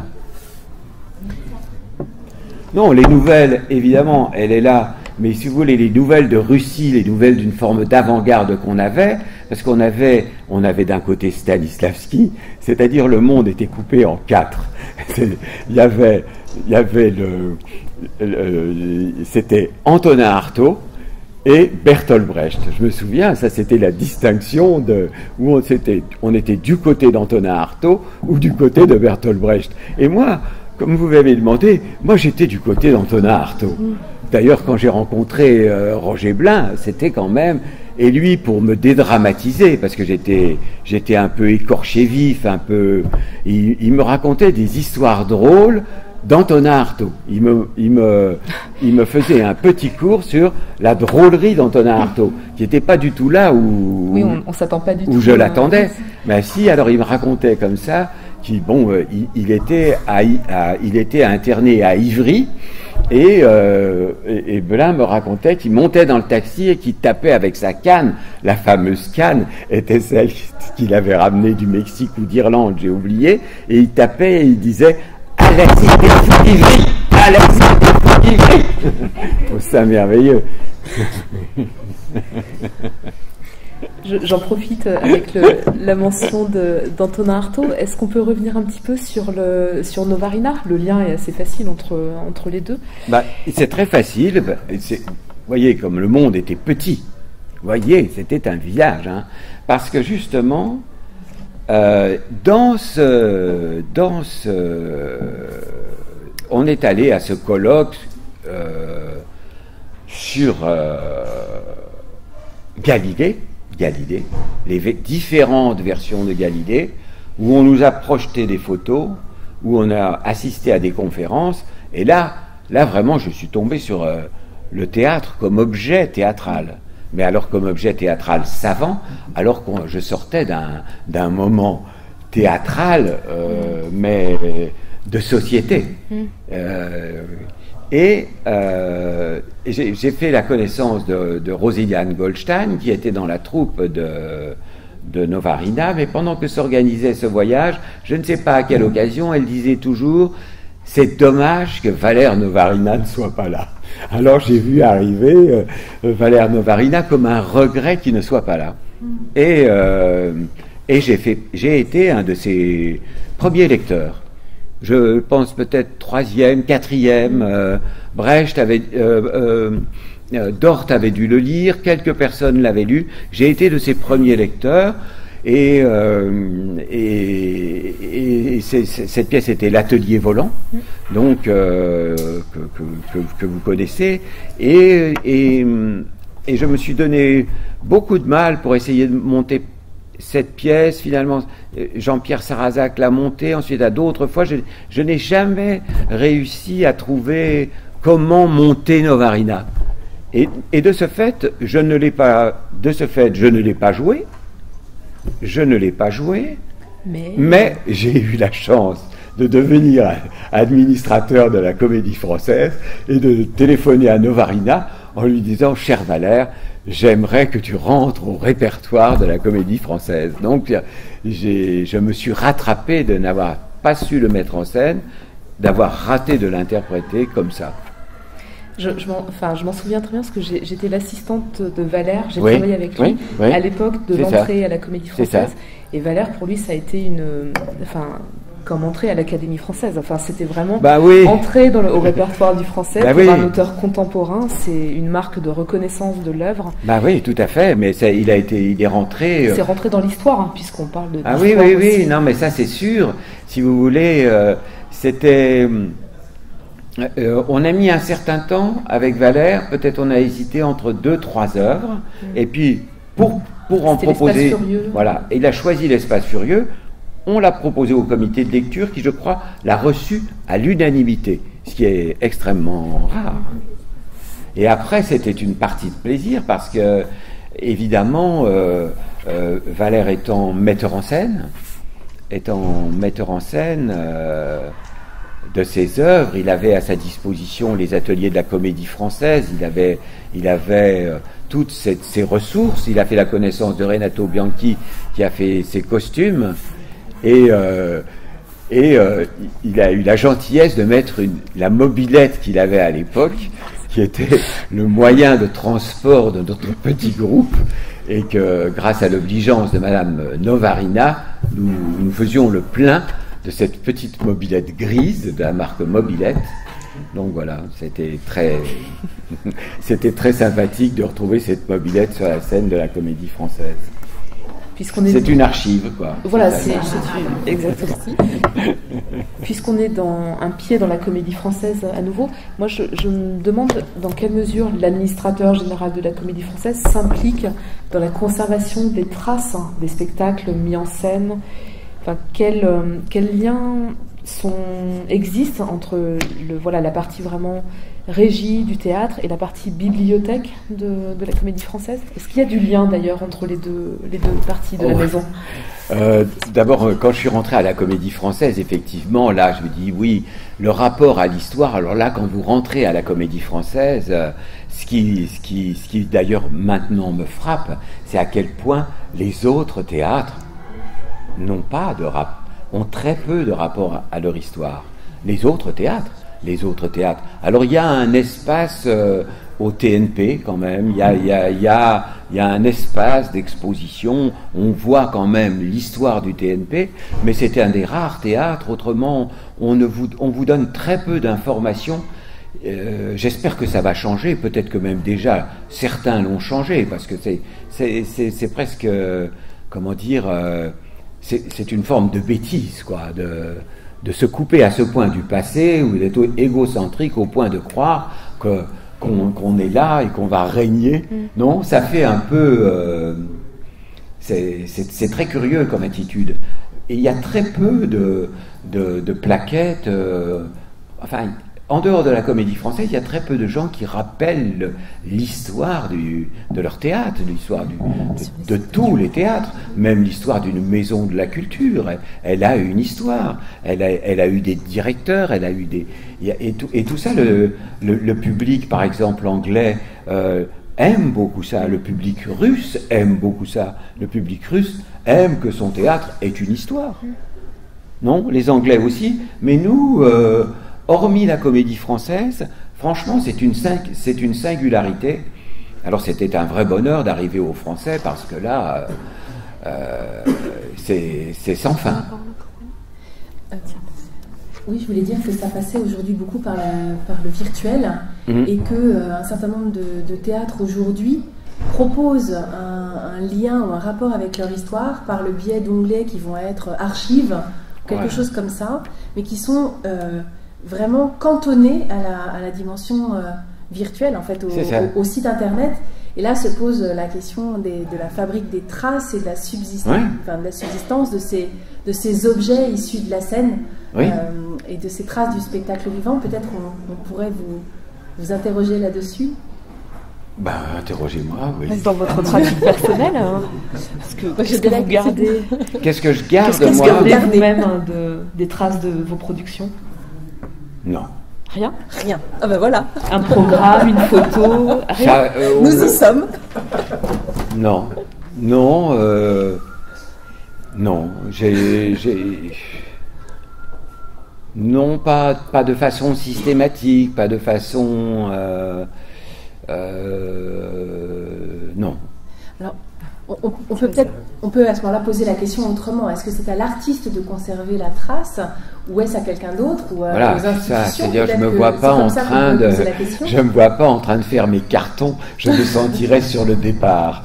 Non, les nouvelles, évidemment, elle est là. Mais si vous voulez, les nouvelles de Russie, les nouvelles d'une forme d'avant-garde qu'on avait, parce qu'on avait, on avait d'un côté Stanislavski, c'est-à-dire le monde était coupé en quatre. Il y avait... Il y avait le, le c'était Antonin Artaud et Bertolt Brecht. Je me souviens, ça c'était la distinction de où on était, on était du côté d'Antonin Artaud ou du côté de Bertolt Brecht. Et moi, comme vous m'avez demandé, moi j'étais du côté d'Antonin Artaud. D'ailleurs, quand j'ai rencontré euh, Roger Blin, c'était quand même, et lui pour me dédramatiser, parce que j'étais, j'étais un peu écorché vif, un peu, il, il me racontait des histoires drôles d'Antonin Artaud. Il me, il, me, il me faisait un petit cours sur la drôlerie d'Antonin Artaud, qui n'était pas du tout là où, oui, on, on s'attend pas du où tout je l'attendais. Mais si, alors il me racontait comme ça, qu'il bon, euh, il, il, était à, à, il était interné à Ivry, et, euh, et, et Belin me racontait qu'il montait dans le taxi et qu'il tapait avec sa canne. La fameuse canne était celle qu'il avait ramenée du Mexique ou d'Irlande, j'ai oublié, et il tapait et il disait « Alex, il est Ivry, Alex, il est Ivry !» Je trouve ça merveilleux. J'en profite avec le, la mention d'Antonin Artaud. Est-ce qu'on peut revenir un petit peu sur, le, sur Novarina? Le lien est assez facile entre, entre les deux. Bah, c'est très facile. Vous voyez, comme le monde était petit, vous voyez, c'était un village. Hein, parce que justement, euh, dans ce... Dans ce on est allé à ce colloque euh, sur euh, Galilée, Galilée, les différentes versions de Galilée, où on nous a projeté des photos, où on a assisté à des conférences, et là, là vraiment, je suis tombé sur euh, le théâtre comme objet théâtral, mais alors comme objet théâtral savant, alors que je sortais d'un d'un moment théâtral, euh, mais de société. Euh, Et euh, j'ai fait la connaissance de, de Rosiliane Goldstein, qui était dans la troupe de, de Novarina, mais pendant que s'organisait ce voyage, je ne sais pas à quelle occasion, elle disait toujours « c'est dommage que Valère Novarina ne soit pas là ». Alors j'ai vu arriver euh, Valère Novarina comme un regret qu'il ne soit pas là. Et, euh, et j'ai fait, j'ai été un de ses premiers lecteurs. Je pense peut-être troisième, quatrième. Euh, Brecht avait, euh, euh, Dort avait dû le lire, quelques personnes l'avaient lu. J'ai été de ses premiers lecteurs, et, euh, et, et c'est, c'est, cette pièce était L'Atelier volant, donc euh, que, que, que, que vous connaissez, et, et, et je me suis donné beaucoup de mal pour essayer de monter cette pièce. Finalement, Jean-Pierre Sarrazac l'a montée, ensuite à d'autres fois, je, je n'ai jamais réussi à trouver comment monter Novarina. Et, et de ce fait, je ne l'ai pas, de ce fait, je ne l'ai pas joué, je ne l'ai pas joué, mais, mais j'ai eu la chance de devenir administrateur de la Comédie Française et de téléphoner à Novarina en lui disant « Cher Valère, j'aimerais que tu rentres au répertoire de la Comédie Française. » Donc, j'ai, je me suis rattrapé de n'avoir pas su le mettre en scène, d'avoir raté de l'interpréter comme ça. Je, je m'en enfin, je m'en souviens très bien parce que j'étais l'assistante de Valère, j'ai oui, travaillé avec lui oui, oui, à l'époque de l'entrée à la Comédie Française. Et Valère, pour lui, ça a été une... Enfin, comme entrée à l'Académie Française. Enfin, c'était vraiment bah oui. entrer dans le, au répertoire du français. Bah pour oui. un auteur contemporain, c'est une marque de reconnaissance de l'œuvre. Bah oui, tout à fait. Mais ça, il a été, il est rentré. C'est rentré dans l'histoire, hein, puisqu'on parle de. Ah oui, oui, oui. Aussi. Non, mais ça, c'est sûr. Si vous voulez, euh, c'était. Euh, on a mis un certain temps avec Valère. Peut-être on a hésité entre deux, trois œuvres. Mmh. Et puis pour pour en proposer. Furieux. Voilà. Et il a choisi l'Espace Furieux. On l'a proposé au comité de lecture qui, je crois, l'a reçu à l'unanimité, ce qui est extrêmement rare. Et après, c'était une partie de plaisir parce que, évidemment, euh, euh, Valère étant metteur en scène, étant metteur en scène euh, de ses œuvres, il avait à sa disposition les ateliers de la Comédie Française, il avait, il avait euh, toutes ces, ces ressources, il a fait la connaissance de Renato Bianchi qui a fait ses costumes. Et, euh, et euh, il a eu la gentillesse de mettre une, la mobilette qu'il avait à l'époque, qui était le moyen de transport de notre petit groupe, et que grâce à l'obligeance de Madame Novarina, nous, nous faisions le plein de cette petite mobilette grise de la marque Mobilette. Donc voilà, c'était très, c'était très sympathique de retrouver cette mobilette sur la scène de la Comédie Française. Puisqu'on est... C'est une archive, quoi. Voilà, c'est, c'est exactement. Puisqu'on est dans un pied dans la Comédie Française à nouveau, moi je, je me demande dans quelle mesure l'administrateur général de la Comédie Française s'implique dans la conservation des traces hein, des spectacles mis en scène. Enfin, quel, quel lien sont, existent entre le, voilà, la partie vraiment régie du théâtre et la partie bibliothèque de, de la Comédie Française? Est-ce qu'il y a du lien d'ailleurs entre les deux, les deux parties de oh. la maison? euh, D'abord, quand je suis rentré à la Comédie Française, effectivement, là, je me dis oui, le rapport à l'histoire. Alors là, quand vous rentrez à la Comédie Française, euh, ce qui, ce qui, ce qui d'ailleurs maintenant me frappe, c'est à quel point les autres théâtres n'ont pas de rap, ont très peu de rapport à leur histoire. Les autres théâtres. les autres théâtres. Alors il y a un espace euh, au T N P quand même, il y a, il y a, il y a, il y a un espace d'exposition, on voit quand même l'histoire du T N P, mais c'était un des rares théâtres, autrement on, ne vous, on vous donne très peu d'informations. Euh, j'espère que ça va changer, peut-être que même déjà certains l'ont changé, parce que c'est, c'est, c'est, c'est presque, euh, comment dire, euh, c'est, c'est une forme de bêtise, quoi, de... de se couper à ce point du passé, ou d'être égocentrique au point de croire que, qu'on, qu'on est là et qu'on va régner. Mm. Non, ça fait un peu... Euh, c'est, c'est, c'est très curieux comme attitude. Et il y a très peu de, de, de plaquettes... Euh, enfin, en dehors de la Comédie Française, il y a très peu de gens qui rappellent l'histoire du, de leur théâtre, l'histoire du, de, de tous les théâtres, même l'histoire d'une maison de la culture. Elle, elle a une histoire, elle a, elle a eu des directeurs, elle a eu des... Et tout, et tout ça, le, le, le public, par exemple, anglais, euh, aime beaucoup ça. Le public russe aime beaucoup ça. Le public russe aime que son théâtre ait une histoire. Non, les Anglais aussi, mais nous... Euh, hormis la Comédie Française, franchement, c'est une, c'est une singularité. Alors, c'était un vrai bonheur d'arriver aux Français, parce que là, euh, c'est, c'est sans fin. Oui, je voulais dire que ça passait aujourd'hui beaucoup par, la, par le virtuel, mmh. et qu'un euh, certain nombre de, de théâtres aujourd'hui proposent un, un lien ou un rapport avec leur histoire par le biais d'onglets qui vont être archives, quelque ouais. chose comme ça, mais qui sont... Euh, vraiment cantonné à la, à la dimension euh, virtuelle, en fait, au, au, au site internet. Et là se pose la question des, de la fabrique des traces et de la subsistance, ouais. enfin, de, la subsistance de, ces, de ces objets issus de la scène, oui. euh, et de ces traces du spectacle vivant. Peut-être qu'on on pourrait vous, vous interroger là-dessus. Ben, interrogez-moi, oui. Dans votre pratique personnelle, hein, parce que, qu'est-ce que vous gardez Qu'est-ce que je garde, qu'est-ce que moi vous gardez vous-même hein, de, des traces de vos productions? Non. Rien? Rien. Ah ben voilà. Un programme, une photo, rien. Ça, euh, Nous y sommes. Non. Non. Euh, non. J'ai, j'ai... Non, pas, pas de façon systématique, pas de façon... Euh, euh, non. Alors, on, on peut peut-être, on peut à ce moment-là poser la question autrement. Est-ce que c'est à l'artiste de conserver la trace, ou est-ce à quelqu'un d'autre, ou à, voilà, aux institutions? Ça, c'est-à-dire, je me vois pas en train de, je me vois pas en train de faire mes cartons. Je me sentirais sur le départ.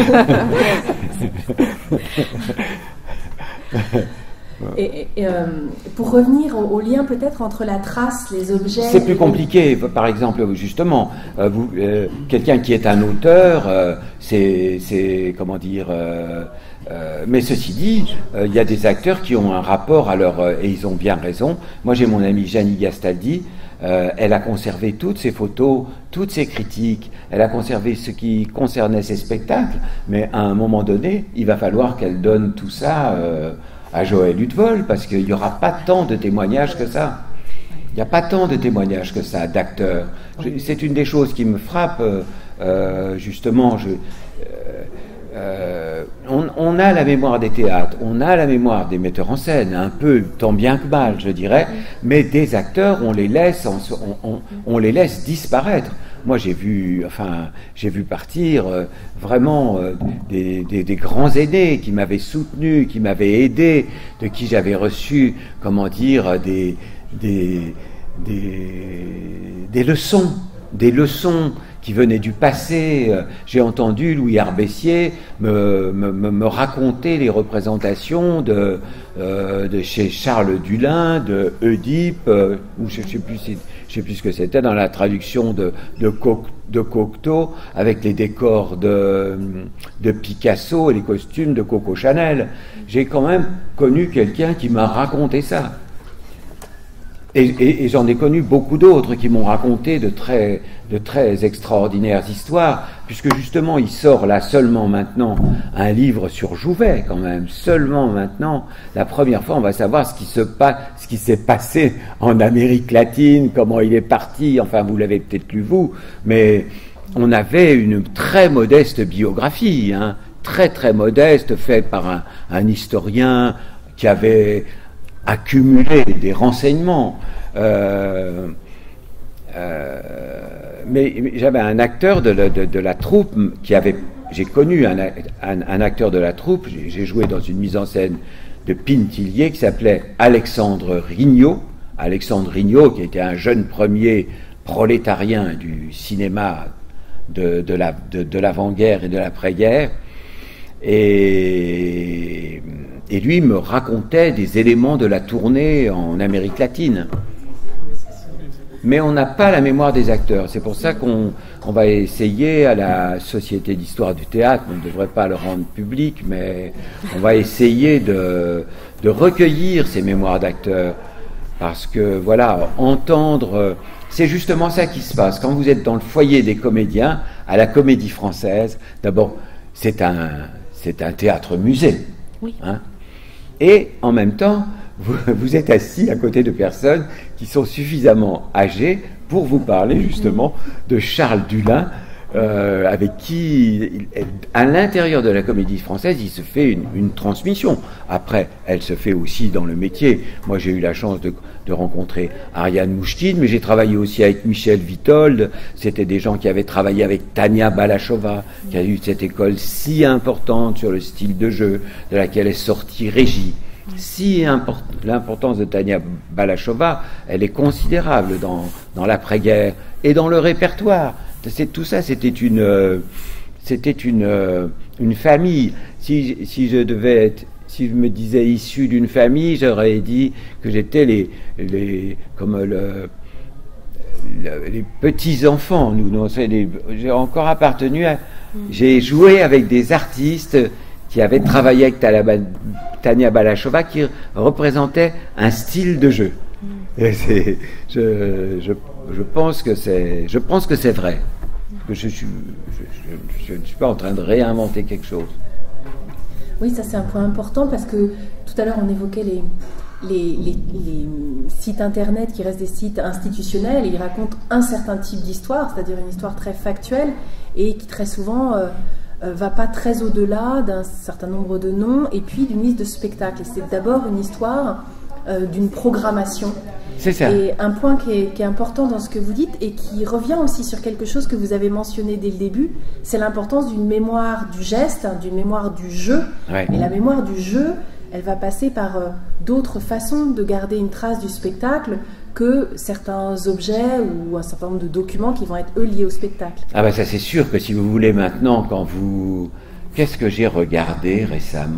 Et, et euh, pour revenir au, au lien peut-être entre la trace, les objets... C'est plus compliqué. Par exemple, justement, euh, vous, euh, quelqu'un qui est un auteur, euh, c'est, c'est, comment dire... Euh, euh, mais ceci dit, il euh, y a des acteurs qui ont un rapport à leur... Euh, et ils ont bien raison. Moi, j'ai mon amie Gianni Gastaldi. Euh, elle a conservé toutes ses photos, toutes ses critiques. Elle a conservé ce qui concernait ses spectacles. Mais à un moment donné, il va falloir qu'elle donne tout ça... Euh, à Joël Huttevol, parce qu'il n'y aura pas tant de témoignages que ça. Il n'y a pas tant de témoignages que ça, d'acteurs. Je, c'est une des choses qui me frappe, euh, justement. Je, euh, euh, on, on a la mémoire des théâtres, on a la mémoire des metteurs en scène, un peu tant bien que mal, je dirais, mais des acteurs, on les laisse, on, on, on les laisse disparaître. Moi, j'ai vu, enfin, j'ai vu partir euh, vraiment euh, des, des, des grands aînés qui m'avaient soutenu, qui m'avaient aidé, de qui j'avais reçu, comment dire, des, des, des, des leçons, des leçons qui venaient du passé. J'ai entendu Louis Arbessier me, me, me raconter les représentations de, euh, de chez Charles Dulin, de Oedipe, euh, ou je ne sais plus si... je ne sais plus ce que c'était, dans la traduction de, de, Co, de Cocteau, avec les décors de, de Picasso et les costumes de Coco Chanel. J'ai quand même connu quelqu'un qui m'a raconté ça. Et, et, et j'en ai connu beaucoup d'autres qui m'ont raconté de très, de très extraordinaires histoires, puisque justement il sort là seulement maintenant un livre sur Jouvet quand même, seulement maintenant, la première fois on va savoir ce qui se passe, ce qui s'est passé en Amérique latine, comment il est parti, enfin vous l'avez peut-être lu vous, mais on avait une très modeste biographie, hein, très très modeste, faite par un, un historien qui avait accumuler des renseignements. Euh, euh, mais, mais j'avais un acteur de la, de, de la troupe qui avait... J'ai connu un, un, un acteur de la troupe, j'ai, j'ai joué dans une mise en scène de Pintillier qui s'appelait Alexandre Rignot. Alexandre Rignot, qui était un jeune premier prolétarien du cinéma de, de, la, de, de l'avant-guerre et de l'après-guerre. Et... Et lui me racontait des éléments de la tournée en Amérique latine. Mais on n'a pas la mémoire des acteurs. C'est pour ça qu'on on va essayer à la Société d'histoire du théâtre, on ne devrait pas le rendre public, mais on va essayer de, de recueillir ces mémoires d'acteurs. Parce que, voilà, entendre... C'est justement ça qui se passe. Quand vous êtes dans le foyer des comédiens, à la Comédie Française, d'abord, c'est un, c'est un théâtre-musée. Oui. Hein. Et en même temps, vous, vous êtes assis à côté de personnes qui sont suffisamment âgées pour vous parler justement de Charles Dulin, euh, avec qui, à l'intérieur de la Comédie Française, il se fait une, une transmission. Après, elle se fait aussi dans le métier. Moi, j'ai eu la chance de, de rencontrer Ariane Mouchkine, mais j'ai travaillé aussi avec Michel Vitold. C'était des gens qui avaient travaillé avec Tania Balachova, qui a eu cette école si importante sur le style de jeu, de laquelle est sortie Régie. Si import, l'importance de Tania Balachova, elle est considérable dans, dans l'après-guerre et dans le répertoire. C'est, tout ça, c'était une, euh, c'était une, euh, une famille. Si, si je devais être, si je me disais issu d'une famille, j'aurais dit que j'étais les, les, comme le, le les petits enfants. Nous, non, c'est les, j'ai encore appartenu à, j'ai joué avec des artistes qui avaient travaillé avec Tania Balachova, qui représentait un style de jeu. Et c'est, je, je, je pense que c'est, je pense que c'est vrai. Que je, suis, je, je, je ne suis pas en train de réinventer quelque chose. Oui, ça c'est un point important parce que tout à l'heure on évoquait les, les, les, les sites internet qui restent des sites institutionnels et ils racontent un certain type d'histoire, c'est-à-dire une histoire très factuelle et qui très souvent euh, euh, va pas très au-delà d'un certain nombre de noms et puis d'une liste de spectacles. Et c'est d'abord une histoire euh, d'une programmation. C'est ça. Et un point qui est, qui est important dans ce que vous dites et qui revient aussi sur quelque chose que vous avez mentionné dès le début, c'est l'importance d'une mémoire du geste, hein, d'une mémoire du jeu. Ouais. Et la mémoire du jeu, elle va passer par euh, d'autres façons de garder une trace du spectacle que certains objets ou un certain nombre de documents qui vont être eux liés au spectacle. Ah ben ça c'est sûr que si vous voulez maintenant, quand vous... Qu'est-ce que j'ai regardé récemment ?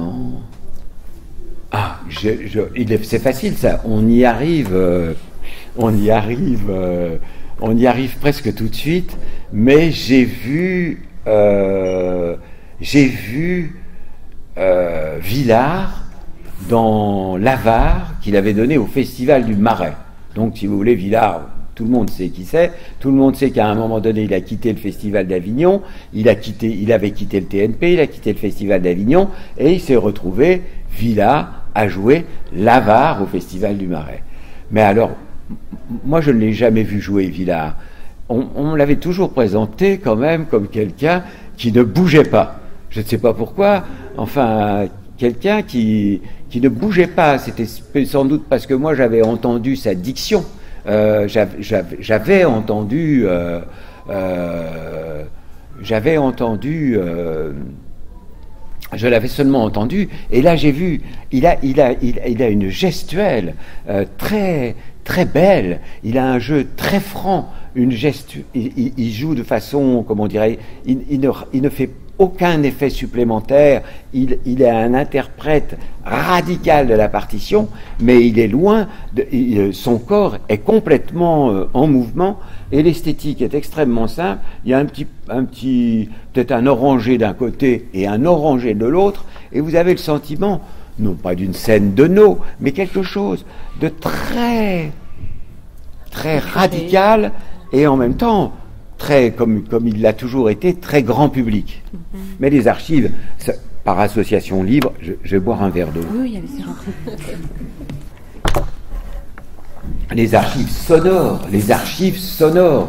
Ah, je, je, il est, c'est facile ça, on y arrive, euh, on y arrive, euh, on y arrive presque tout de suite, mais j'ai vu, euh, j'ai vu euh, Villard dans l'Avare qu'il avait donné au Festival du Marais. Donc si vous voulez, Villard, tout le monde sait qui c'est, tout le monde sait qu'à un moment donné il a quitté le Festival d'Avignon, il a quitté, il avait quitté le T N P, il a quitté le Festival d'Avignon et il s'est retrouvé, Villard, à jouer l'Avare au Festival du Marais. Mais alors, moi je ne l'ai jamais vu jouer Villard. On, on l'avait toujours présenté quand même comme quelqu'un qui ne bougeait pas. Je ne sais pas pourquoi, enfin, quelqu'un qui, qui ne bougeait pas. C'était sans doute parce que moi j'avais entendu sa diction. Euh, j'avais, j'avais, j'avais entendu... Euh, euh, j'avais entendu... Euh, Je l'avais seulement entendu, et là j'ai vu, il a, il a, il a, il a une gestuelle euh, très, très belle, il a un jeu très franc, une gestu, il, il, il joue de façon, comment on dirait, il, il, ne, il ne fait aucun effet supplémentaire, il, il est un interprète radical de la partition, mais il est loin, de, il, son corps est complètement euh, en mouvement, et l'esthétique est extrêmement simple. Il y a un petit, un petit, peut-être un orangé d'un côté et un orangé de l'autre, et vous avez le sentiment, non pas d'une scène de No, mais quelque chose de très, très radical et en même temps très, comme, comme il l'a toujours été, très grand public. Mm-hmm. Mais les archives, ça, par association libre, je, je vais boire un verre d'eau. Oui, il y avait Les archives sonores, les archives sonores.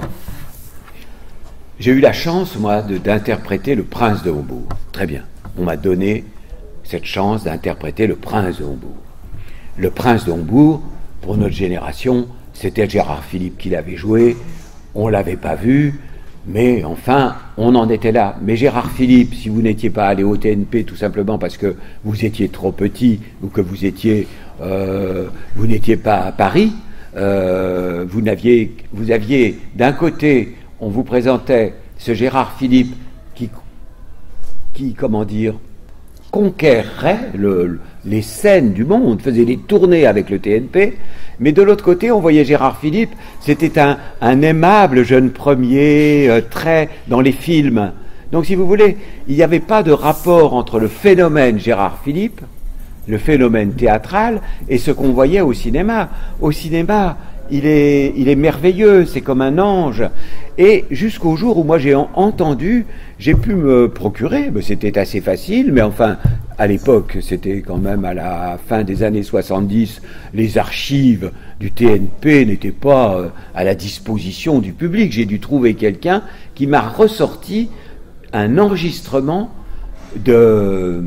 J'ai eu la chance, moi, de, d'interpréter Le Prince de Hombourg. Très bien. On m'a donné cette chance d'interpréter Le Prince de Hombourg. Le Prince de Hombourg, pour notre génération, c'était Gérard Philippe qui l'avait joué. On ne l'avait pas vu, mais enfin, on en était là. Mais Gérard Philippe, si vous n'étiez pas allé au T N P tout simplement parce que vous étiez trop petit ou que vous étiez, euh, vous n'étiez pas à Paris, euh, vous n'aviez, vous aviez d'un côté, on vous présentait ce Gérard Philippe qui, qui comment dire, conquérait le, les scènes du monde, faisait des tournées avec le T N P, mais de l'autre côté, on voyait Gérard Philippe, c'était un, un aimable jeune premier, euh, très dans les films. Donc, si vous voulez, il n'y avait pas de rapport entre le phénomène Gérard Philippe, le phénomène théâtral, et ce qu'on voyait au cinéma. Au cinéma, il est, il est merveilleux, c'est comme un ange. Et jusqu'au jour où moi j'ai entendu, j'ai pu me procurer, mais c'était assez facile, mais enfin, à l'époque, c'était quand même à la fin des années soixante-dix, les archives du T N P n'étaient pas à la disposition du public. J'ai dû trouver quelqu'un qui m'a ressorti un enregistrement de...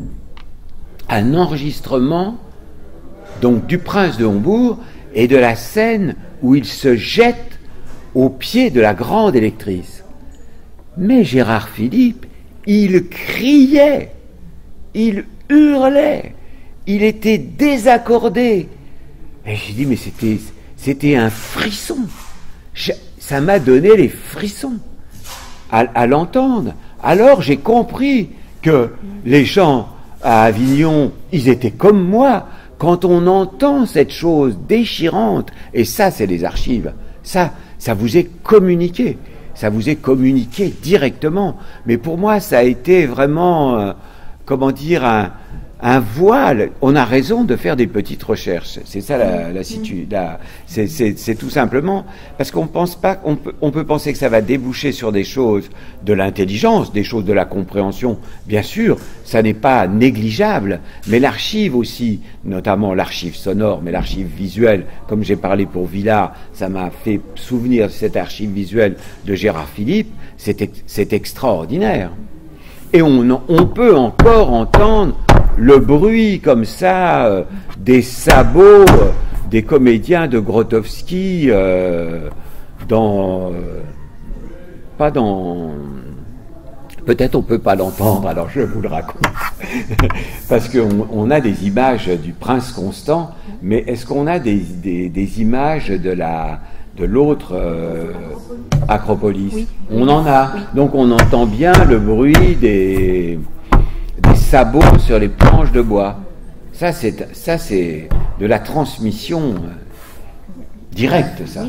un enregistrement donc du Prince de Hombourg et de la scène où il se jette au pied de la grande électrice. Mais Gérard Philippe, il criait, il hurlait, il était désaccordé. Et j'ai dit, mais c'était, c'était un frisson. Je, ça m'a donné les frissons à, à l'entendre. Alors j'ai compris que les gens à Avignon, ils étaient comme moi. Quand on entend cette chose déchirante, et ça c'est les archives, ça, ça vous est communiqué, ça vous est communiqué directement. Mais pour moi, ça a été vraiment, euh, comment dire, un, un voile. On a raison de faire des petites recherches. C'est ça la, la situ, la, c'est, c'est, c'est tout simplement parce qu'on pense pas, on peut, on peut penser que ça va déboucher sur des choses de l'intelligence, des choses de la compréhension. Bien sûr, ça n'est pas négligeable, mais l'archive aussi, notamment l'archive sonore, mais l'archive visuelle, comme j'ai parlé pour Villard, ça m'a fait souvenir de cette archive visuelle de Gérard Philippe. C'est, c'est extraordinaire. Et on, on peut encore entendre le bruit comme ça euh, des sabots euh, des comédiens de Grotowski euh, dans... Euh, pas dans... Peut-être on peut pas l'entendre, alors je vous le raconte. Parce qu'on on a des images du prince Constant, mais est-ce qu'on a des, des, des images de la... de l'autre euh, Acropolis? Oui. On en a. Oui. Donc on entend bien le bruit des, des sabots sur les planches de bois. Ça c'est, ça, c'est de la transmission directe, ça.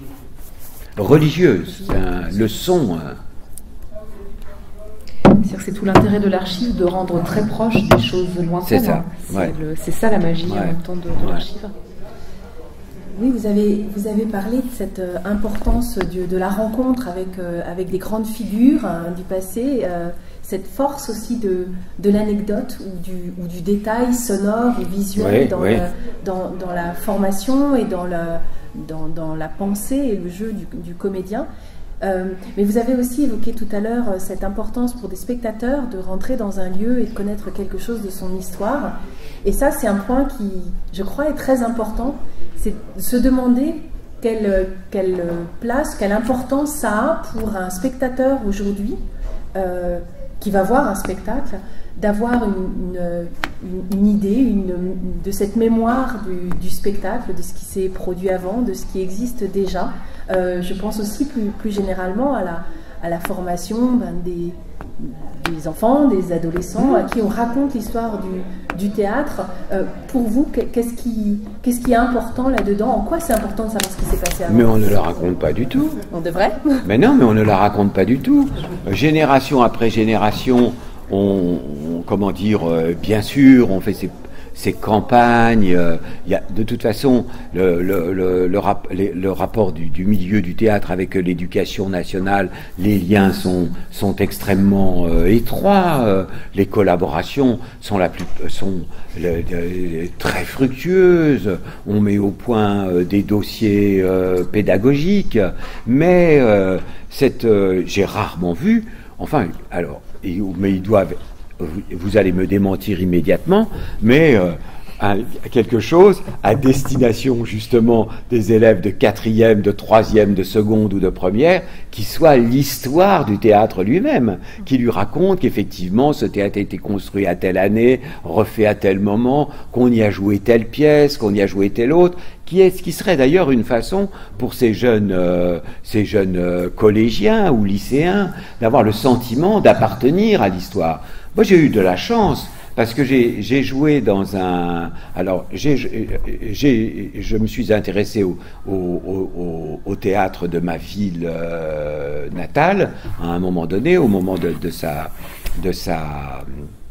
Religieuse. C'est un, le son. C'est-à-dire que c'est tout l'intérêt de l'archive de rendre très proche des choses lointaines. C'est ça. C'est, ouais. le, c'est ça la magie ouais. en même temps de, de ouais. l'archive. Oui, vous avez, vous avez parlé de cette euh, importance de, de la rencontre avec, euh, avec des grandes figures hein, du passé, euh, cette force aussi de, de l'anecdote ou du, ou du détail sonore et visuel oui, dans, oui. Le, dans, dans la formation et dans, le, dans, dans la pensée et le jeu du, du comédien. Euh, mais vous avez aussi évoqué tout à l'heure euh, cette importance pour des spectateurs de rentrer dans un lieu et de connaître quelque chose de son histoire. Et ça, c'est un point qui, je crois, est très important. C'est de se demander quelle, quelle place, quelle importance ça a pour un spectateur aujourd'hui euh, qui va voir un spectacle, d'avoir une, une, une idée une, de cette mémoire du, du spectacle, de ce qui s'est produit avant, de ce qui existe déjà. Euh, je pense aussi plus, plus généralement à la, à la formation ben, des, des enfants, des adolescents à qui on raconte l'histoire du, du théâtre. Euh, pour vous, qu'est-ce qui, qu'est-ce qui est important là-dedans? En quoi c'est important de savoir ce qui s'est passé avant? Mais on ne la raconte pas du tout. On devrait. Mais non, mais on ne la raconte pas du tout. Génération après génération, on, on comment dire, euh, bien sûr, on fait ces, ces campagnes. Euh, y a, de toute façon, le, le, le, le, rap, les, le rapport du, du milieu du théâtre avec l'éducation nationale, les liens sont, sont extrêmement euh, étroits. Euh, les collaborations sont, la plus, sont le, le, très fructueuses. On met au point euh, des dossiers euh, pédagogiques, mais euh, cette, euh, j'ai rarement vu. Enfin, alors, mais ils doivent. Vous allez me démentir immédiatement, mais euh, un, quelque chose à destination justement des élèves de quatrième, de troisième, de seconde ou de première, qui soit l'histoire du théâtre lui-même, qui lui raconte qu'effectivement ce théâtre a été construit à telle année, refait à tel moment, qu'on y a joué telle pièce, qu'on y a joué telle autre, qui est ce qui serait d'ailleurs une façon pour ces jeunes, euh, ces jeunes euh, collégiens ou lycéens d'avoir le sentiment d'appartenir à l'histoire. Moi, j'ai eu de la chance parce que j'ai, j'ai joué dans un. Alors, j'ai, j'ai, je me suis intéressé au, au, au, au théâtre de ma ville euh, natale à un moment donné, au moment de, de sa, de sa,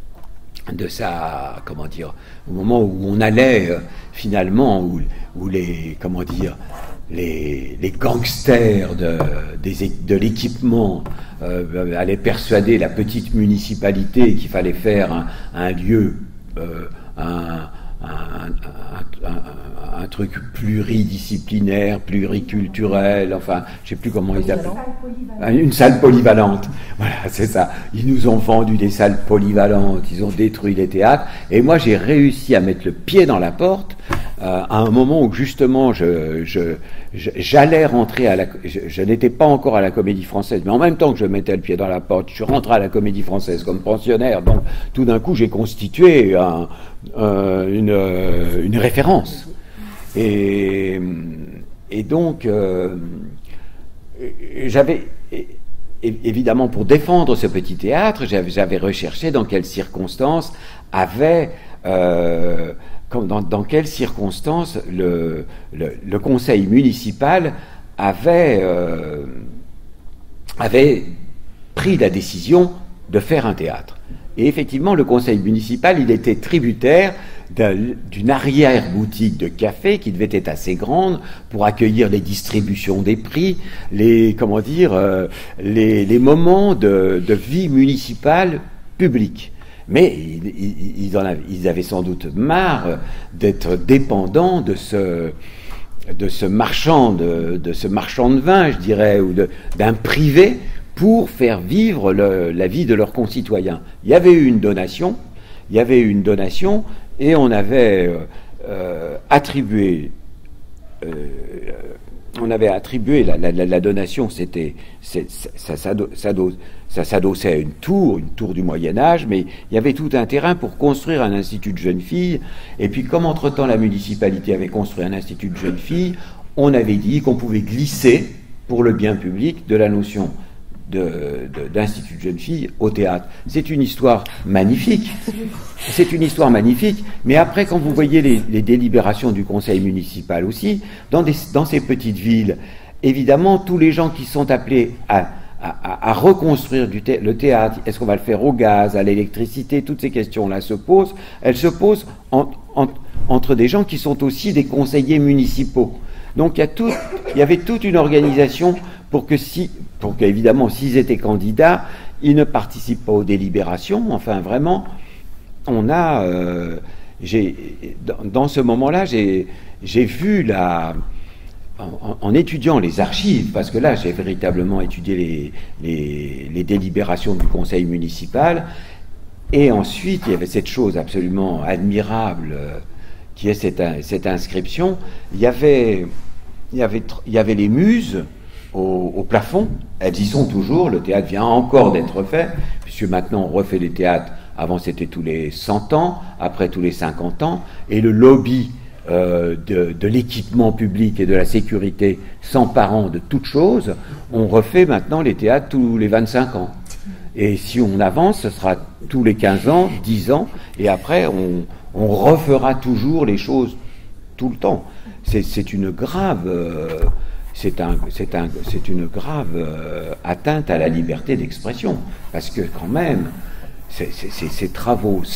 de sa, comment dire, au moment où on allait euh, finalement, où, où les, comment dire. Les, les gangsters de, des, de l'équipement euh, allaient persuader la petite municipalité qu'il fallait faire un, un lieu, euh, un, un, un, un, un truc pluridisciplinaire, pluriculturel, enfin, je sais plus comment ils appellent. Une salle polyvalente. Voilà, c'est ça. Ils nous ont vendu des salles polyvalentes, ils ont détruit les théâtres, et moi j'ai réussi à mettre le pied dans la porte euh, à un moment où justement je, je, je, j'allais rentrer à la... Je, je n'étais pas encore à la Comédie Française, mais en même temps que je mettais le pied dans la porte, je suis rentré à la Comédie Française comme pensionnaire, donc tout d'un coup j'ai constitué un, euh, une, une référence. Et, et donc, euh, j'avais... Évidemment, pour défendre ce petit théâtre, j'avais, j'avais recherché dans quelles circonstances avait... Euh, Dans, dans quelles circonstances le, le, le conseil municipal avait, euh, avait pris la décision de faire un théâtre. Et effectivement, le conseil municipal, il était tributaire d'une arrière-boutique de café qui devait être assez grande pour accueillir les distributions des prix, les, comment dire, euh, les, les moments de, de vie municipale publique. Mais ils, ils, ils, en avaient, ils avaient sans doute marre d'être dépendants de ce, de ce marchand de, de ce marchand de vin, je dirais, ou de, d'un privé pour faire vivre le, la vie de leurs concitoyens. Il y avait eu une donation, il y avait eu une donation, et on avait euh, euh, attribué, euh, on avait attribué la, la, la donation, c'était, c'est, ça, ça, ça, ça s'adossait à une tour, une tour du Moyen-Âge, mais il y avait tout un terrain pour construire un institut de jeunes filles. Et puis, comme entre-temps la municipalité avait construit un institut de jeunes filles, on avait dit qu'on pouvait glisser, pour le bien public, de la notion de, de, d'institut de jeunes filles au théâtre. C'est une histoire magnifique. C'est une histoire magnifique. Mais après, quand vous voyez les, les délibérations du conseil municipal aussi, dans, des, dans ces petites villes, évidemment, tous les gens qui sont appelés à À, à reconstruire du thé, le théâtre, est-ce qu'on va le faire au gaz, à l'électricité, toutes ces questions-là se posent, elles se posent en, en, entre des gens qui sont aussi des conseillers municipaux. Donc il y a tout, il y avait toute une organisation pour que si, pour qu'évidemment s'ils étaient candidats, ils ne participent pas aux délibérations. Enfin vraiment, on a, euh, j'ai, dans, dans ce moment-là, j'ai, j'ai vu la En, en étudiant les archives, parce que là j'ai véritablement étudié les, les, les délibérations du conseil municipal, et ensuite il y avait cette chose absolument admirable euh, qui est cette, cette inscription. Il y avait, il y avait, il y avait les muses au, au plafond, elles y sont toujours, le théâtre vient encore d'être fait, puisque maintenant on refait les théâtres, avant c'était tous les cent ans, après tous les cinquante ans, et le lobby Euh, de, de l'équipement public et de la sécurité s'emparant de toutes choses, on refait maintenant les théâtres tous les vingt-cinq ans. Et si on avance, ce sera tous les quinze ans, dix ans, et après on, on refera toujours les choses tout le temps. C'est, c'est une grave, euh, c'est un, c'est un, c'est une grave euh, atteinte à la liberté d'expression, parce que quand même, c'est, c'est, c'est, ces travaux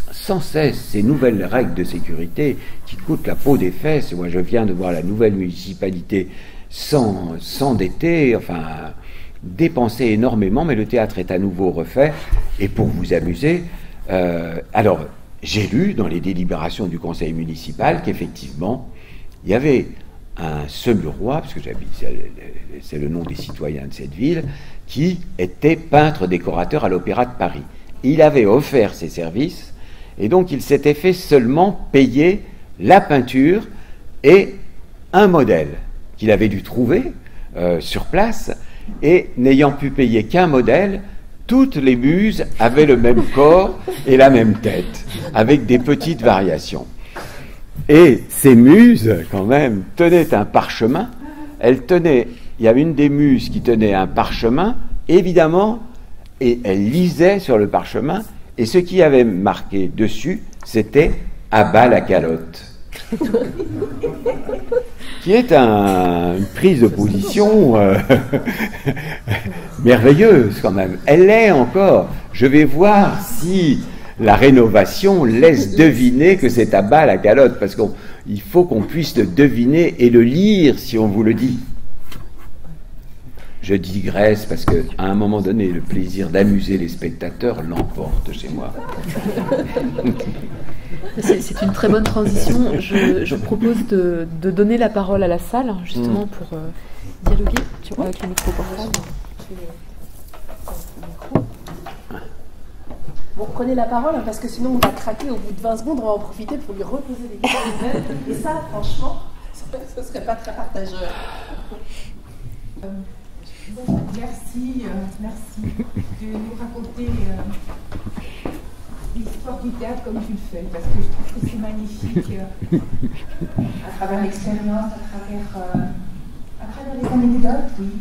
sans cesse ces nouvelles règles de sécurité qui coûtent la peau des fesses. Moi, je viens de voir la nouvelle municipalité s'endetter, enfin, dépenser énormément, mais le théâtre est à nouveau refait. Et pour vous amuser, euh, alors, j'ai lu dans les délibérations du conseil municipal qu'effectivement, il y avait un Semurois, parce que j'habite, c'est le nom des citoyens de cette ville, qui était peintre décorateur à l'Opéra de Paris. Il avait offert ses services, et donc il s'était fait seulement payer la peinture et un modèle qu'il avait dû trouver euh, sur place, et n'ayant pu payer qu'un modèle, toutes les muses avaient le même corps et la même tête, avec des petites variations. Et ces muses, quand même, tenaient un parchemin. Elles tenaient, il y avait une des muses qui tenait un parchemin, évidemment, et elle lisait sur le parchemin, et ce qui avait marqué dessus, c'était « à bas la calotte ». Qui est un, une prise de position euh, merveilleuse quand même. Elle l'est encore. Je vais voir si la rénovation laisse deviner que c'est à bas la calotte, parce qu'il faut qu'on puisse le deviner et le lire si on vous le dit. Je digresse parce qu'à un moment donné, le plaisir d'amuser les spectateurs l'emporte chez moi. C'est une très bonne transition. Je, je propose de, de donner la parole à la salle, justement, pour euh, dialoguer tu vois, avec le micro portable. Bon, prenez la parole, hein, parce que sinon on va craquer au bout de vingt secondes, on va en profiter pour lui reposer des questions. Et ça, franchement, ce ne serait pas très partageur. Euh, merci, euh, merci de nous raconter euh, l'histoire du théâtre comme tu le fais, parce que je trouve que c'est magnifique, euh, à travers l'expérience, à travers, euh, à travers les anecdotes, oui.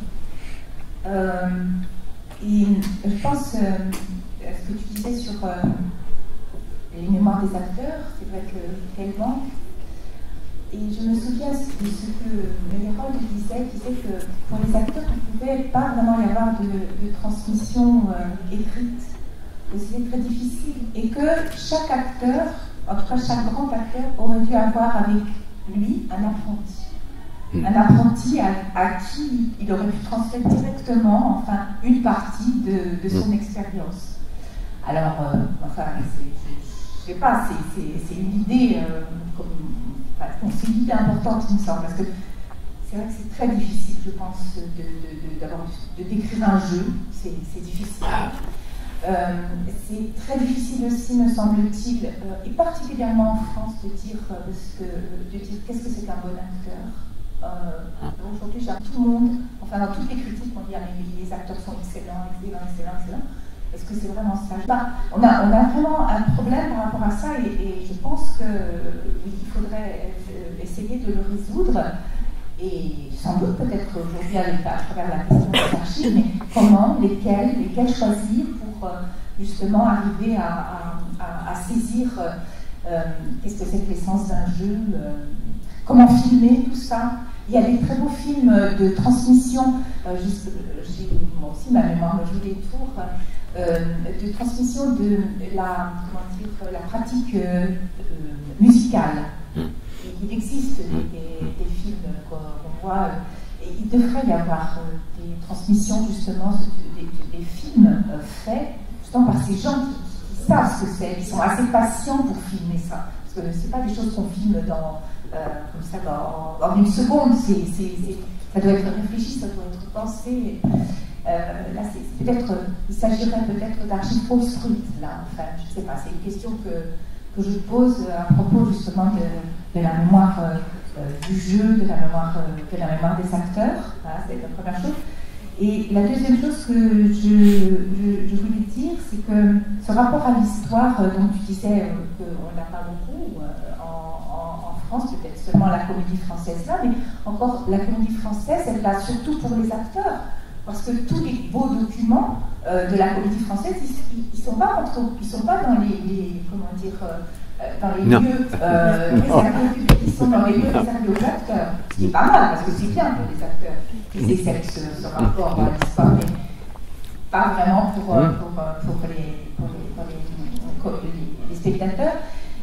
Euh, et je pense, euh, ce que tu disais sur euh, les mémoires des acteurs, c'est vrai qu'elles manquent. Et je me souviens de ce que Mélérol disait, qui disait que pour les acteurs, il ne pouvait pas vraiment y avoir de, de transmission euh, écrite. C'était très difficile. Et que chaque acteur, en tout cas chaque grand acteur, aurait dû avoir avec lui un apprenti. Mmh. Un apprenti à, à qui il aurait pu transmettre directement, enfin, une partie de, de son mmh. expérience. Alors, euh, enfin, je ne sais pas, c'est une idée, euh, comme, enfin, c'est une idée importante, il me semble, parce que c'est vrai que c'est très difficile, je pense, de, de, de, de, de décrire un jeu, c'est difficile. Euh, c'est très difficile aussi, me semble-t-il, euh, et particulièrement en France, de dire, euh, dire qu'est-ce que c'est un bon acteur. Euh, Aujourd'hui, j'ai tout le monde, enfin dans toutes les critiques, on dit ah, mais les acteurs sont excellents, excellents, excellents, excellents. Est-ce que c'est vraiment ça? Enfin, on, a, on a vraiment un problème par rapport à ça, et, et je pense qu'il euh, faudrait euh, essayer de le résoudre. Et sans doute peut-être aujourd'hui à travers la question des archives, mais comment, lesquels, lesquels choisir pour euh, justement arriver à, à, à, à saisir euh, qu'est-ce que c'est que l'essence d'un jeu, euh, comment filmer tout ça. Il y a des très beaux films de transmission, euh, moi aussi ma mémoire me joue des tours, euh, de transmission de la, comment dire, la pratique euh, euh, musicale. Il existe des, des, des films qu'on voit, et il devrait y avoir des transmissions justement, des, des films faits justement par ces gens qui, qui savent ce que c'est, qui sont assez patients pour filmer ça. Parce que ce n'est pas des choses qu'on filme dans, euh, comme ça dans, dans une seconde, c est, c est, c est, ça doit être réfléchi, ça doit être pensé. Euh, là, peut-être, il s'agirait peut-être d'archives construites, là, enfin, je ne sais pas, c'est une question que que je pose à propos justement de, de la mémoire euh, du jeu, de la mémoire, euh, de la mémoire des acteurs. Voilà, c'est la première chose. Et la deuxième chose que je, je, je voulais dire, c'est que ce rapport à l'histoire, euh, dont tu disais euh, qu'on n'a pas beaucoup euh, en, en, en France, peut-être seulement la comédie française là, mais encore la comédie française, elle est là surtout pour les acteurs. Parce que tous les beaux documents euh, de la comédie française, ils ne sont pas entre, ils sont pas dans les, les comment dire, euh, dans les non. lieux euh, réservés publics, ils sont dans les lieux réservés aux acteurs. Ce qui est pas mal, parce que c'est bien pour les acteurs qu'ils essaient ce, ce rapport à l'histoire, mais pas vraiment pour, pour, pour, pour, les, pour, les, pour, les, pour les, les spectateurs.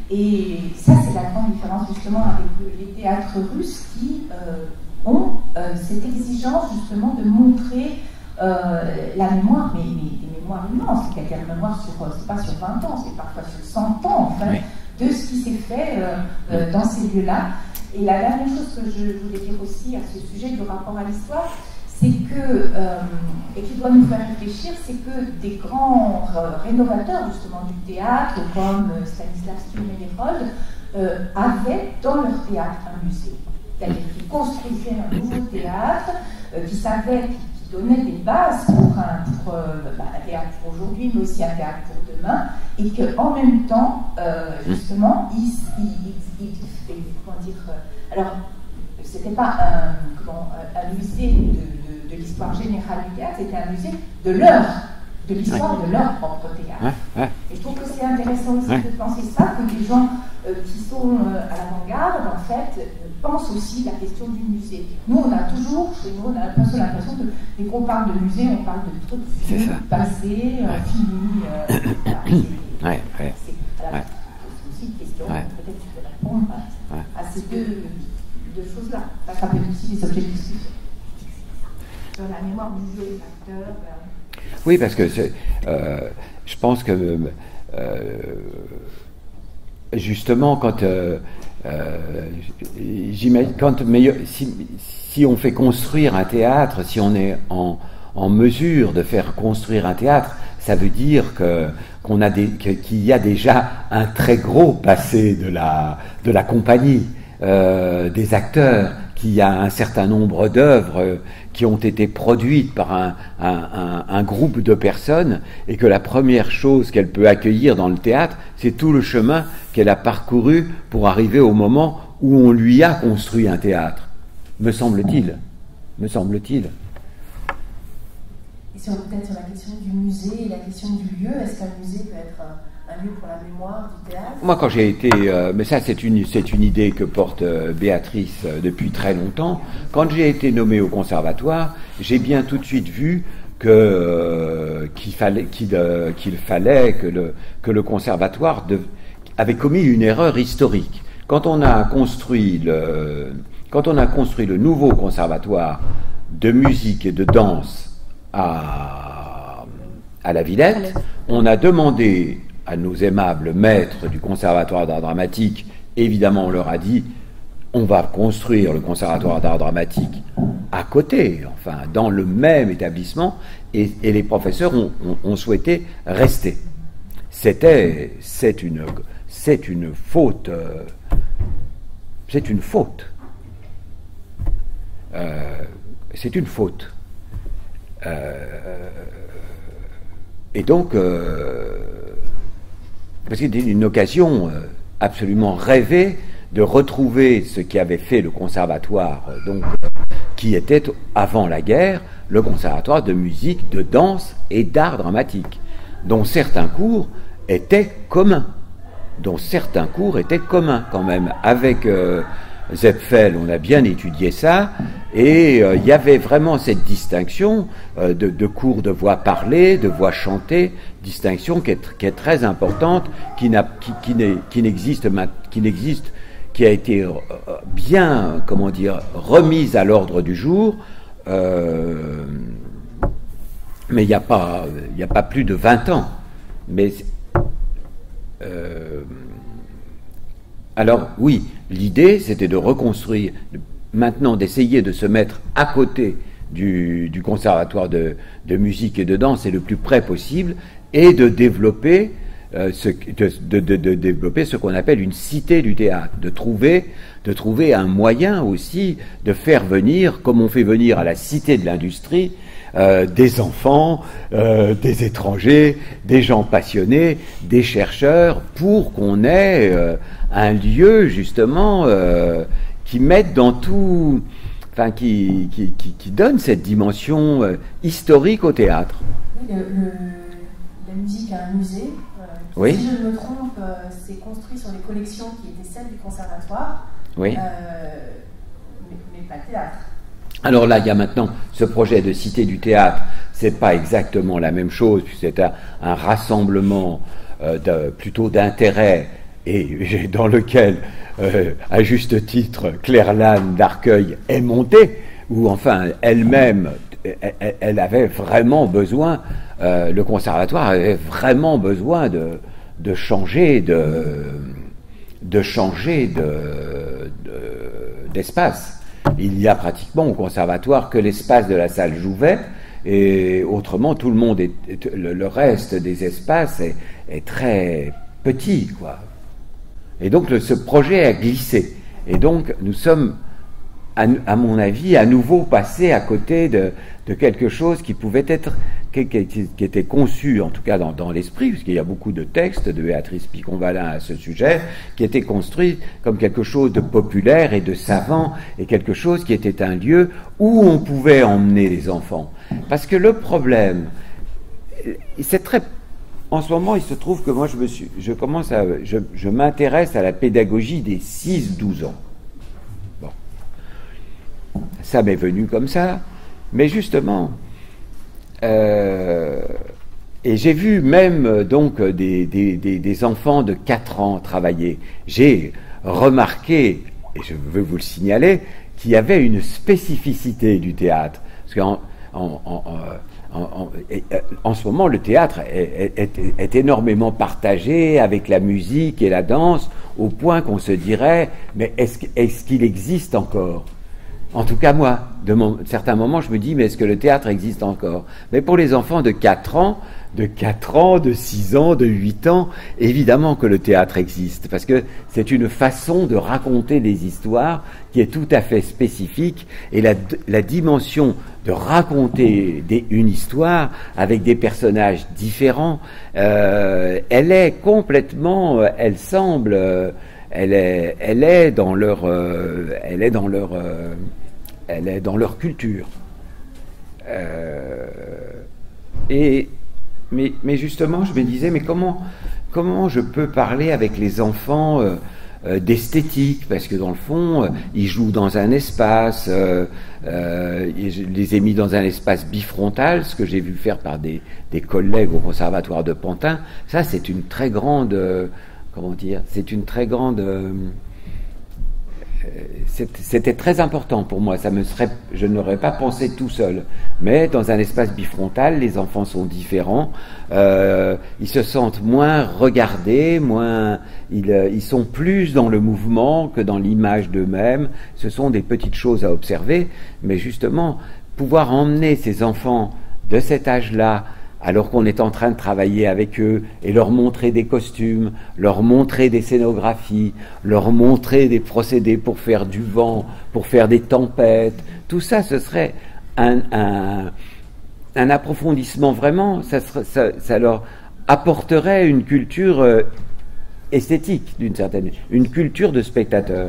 Et ça, c'est la grande différence justement avec les théâtres russes qui euh, ont euh, cette exigence justement de montrer euh, la mémoire, mais, mais des mémoires immenses, c'est-à-dire la mémoire sur, c'est pas sur vingt ans, c'est parfois sur cent ans, en fait, oui. de ce qui s'est fait euh, euh, dans ces lieux-là. Et la dernière chose que je voulais dire aussi à ce sujet du rapport à l'histoire, c'est que, euh, et qui doit nous faire réfléchir, c'est que des grands euh, rénovateurs justement du théâtre, comme euh, Stanislavski ou Ménérold, euh, avaient dans leur théâtre un musée. C'est-à-dire qu'ils construisaient un nouveau théâtre, euh, qui savaient, qui, qui donnaient des bases pour un, pour, euh, bah, un théâtre pour aujourd'hui, mais aussi un théâtre pour demain, et qu'en même temps, euh, justement, ils, ils, ils, ils, ils comment dire, euh, alors, c'était pas un, comment, un musée de, de, de l'histoire générale du théâtre, c'était un musée de leur, de l'histoire ouais. de leur propre théâtre. Ouais, ouais. Et je trouve que c'est intéressant aussi ouais. de penser ça, que les gens euh, qui sont euh, à l'avant-garde, en fait, euh, pensent aussi la question du musée. Nous, on a toujours, chez nous, on a l'impression que dès qu'on parle de musée, on parle de trucs finis, passés, euh, finis. Euh, voilà, c'est ouais, ouais. ouais. aussi une question, ouais. peut-être tu peux répondre à, ouais. à ces deux... de choses-là. Ça s'appelle aussi des objectifs sur la mémoire du jeu des acteurs. Ben... Oui, parce que euh, je pense que euh, justement, quand, euh, euh, j'imagine, quand si, si on fait construire un théâtre, si on est en, en mesure de faire construire un théâtre, ça veut dire que qu'on a des, que, qu'il y a déjà un très gros passé de la de la compagnie. Euh, des acteurs, qu'il y a un certain nombre d'œuvres euh, qui ont été produites par un, un, un, un groupe de personnes, et que la première chose qu'elle peut accueillir dans le théâtre, c'est tout le chemin qu'elle a parcouru pour arriver au moment où on lui a construit un théâtre, me semble-t-il. Me semble-t-il. Et sur, peut-être sur la question du musée et la question du lieu, est-ce qu'un musée peut être un un lieu pour la mémoire du théâtre? Moi, quand j'ai été... Euh, mais ça, c'est une, c'est une idée que porte euh, Béatrice euh, depuis très longtemps. Quand j'ai été nommé au conservatoire, j'ai bien tout de suite vu que, euh, qu'il fallait, qu'il, euh, qu'il fallait que, le, que le conservatoire de, avait commis une erreur historique. Quand on a construit le, quand on a construit le nouveau conservatoire de musique et de danse à, à la Villette, on a demandé à nos aimables maîtres du conservatoire d'art dramatique, évidemment on leur a dit, on va construire le conservatoire d'art dramatique à côté, enfin dans le même établissement, et, et les professeurs ont, ont, ont souhaité rester. C'était, c'est une, c'est une faute, euh, c'est une faute. Euh, c'est une faute. Euh, et donc, euh, parce que c'était une occasion euh, absolument rêvée de retrouver ce qui avait fait le conservatoire, euh, donc, euh, qui était avant la guerre le conservatoire de musique, de danse et d'art dramatique, dont certains cours étaient communs, dont certains cours étaient communs quand même. Avec euh, Zepfel, on a bien étudié ça, et euh, il y avait vraiment cette distinction euh, de, de cours de voix parlée, de voix chantée, distinction qui est, qui est très importante, qui, n'a, qui, qui, n'est, qui n'existe, qui n'existe, qui a été euh, bien, comment dire, remise à l'ordre du jour, euh, mais il n'y a pas, il n'y a pas plus de vingt ans. Mais euh, alors oui, l'idée c'était de reconstruire, maintenant d'essayer de se mettre à côté du, du conservatoire de, de musique et de danse et le plus près possible, et de développer euh, ce, de, de, de, de développer ce qu'on appelle une cité du théâtre, de trouver, de trouver un moyen aussi de faire venir, comme on fait venir à la cité de l'industrie, Euh, des enfants, euh, des étrangers, des gens passionnés, des chercheurs, pour qu'on ait euh, un lieu justement euh, qui mette dans tout, enfin qui, qui, qui, qui donne cette dimension euh, historique au théâtre. Oui, le, le, la musique a un musée. Euh, oui. Si je ne me trompe, euh, c'est construit sur les collections qui étaient celles du conservatoire, oui. euh, mais, mais pas le théâtre. Alors là, il y a maintenant ce projet de cité du théâtre. C'est pas exactement la même chose, puisque c'est un, un rassemblement euh, de, plutôt d'intérêts et dans lequel, euh, à juste titre, Claire Lannes d'Arcueil est montée, où enfin elle-même, elle, elle avait vraiment besoin, euh, le conservatoire avait vraiment besoin de, de changer de, de changer de, de, d'espace. Il y a pratiquement au conservatoire que l'espace de la salle Jouvet, et autrement tout le monde est, le, le reste des espaces est, est très petit, quoi. Et donc le, ce projet a glissé. Et donc nous sommes, à, à mon avis, à nouveau passés à côté de, de quelque chose qui pouvait être, qui, qui, qui était conçu, en tout cas dans, dans l'esprit, puisqu'il y a beaucoup de textes de Béatrice Picon-Valin à ce sujet, qui étaient construits comme quelque chose de populaire et de savant, et quelque chose qui était un lieu où on pouvait emmener les enfants. Parce que le problème, c'est très... En ce moment, il se trouve que moi, je, me suis, je commence à... Je, je m'intéresse à la pédagogie des six douze ans. Bon. Ça m'est venu comme ça. Mais justement... Euh, et j'ai vu même, donc, des, des, des, des enfants de quatre ans travailler. J'ai remarqué, et je veux vous le signaler, qu'il y avait une spécificité du théâtre. Parce qu'en... En, en, en, En, en, en ce moment, le théâtre est, est, est énormément partagé avec la musique et la danse, au point qu'on se dirait, mais est-ce, est-ce qu'il existe encore? En tout cas, moi, de mon, certains moments, je me dis, mais est-ce que le théâtre existe encore? Mais pour les enfants de quatre ans, de quatre ans, de six ans, de huit ans, évidemment que le théâtre existe, parce que c'est une façon de raconter des histoires qui est tout à fait spécifique, et la, la dimension de raconter des, une histoire avec des personnages différents, euh, elle est complètement, elle semble, euh, elle est, elle est dans leur, euh, elle est dans leur, euh, elle est dans leur culture. Euh, et mais, mais justement, je me disais, mais comment, comment je peux parler avec les enfants euh, euh, d'esthétique, parce que dans le fond, euh, ils jouent dans un espace, euh, euh, je les ai mis dans un espace bifrontal, ce que j'ai vu faire par des, des collègues au conservatoire de Pantin. Ça, c'est une très grande, euh, comment dire, c'est une très grande... Euh, c'était très important pour moi, ça me serait, je n'aurais pas pensé tout seul, mais dans un espace bifrontal, les enfants sont différents, euh, ils se sentent moins regardés, moins, ils, ils sont plus dans le mouvement que dans l'image d'eux-mêmes. Ce sont des petites choses à observer, mais justement, pouvoir emmener ces enfants de cet âge-là, alors qu'on est en train de travailler avec eux, et leur montrer des costumes, leur montrer des scénographies, leur montrer des procédés pour faire du vent, pour faire des tempêtes, tout ça, ce serait un, un, un approfondissement vraiment, ça, serait, ça, ça leur apporterait une culture euh, esthétique, d'une certaine, une culture de spectateur.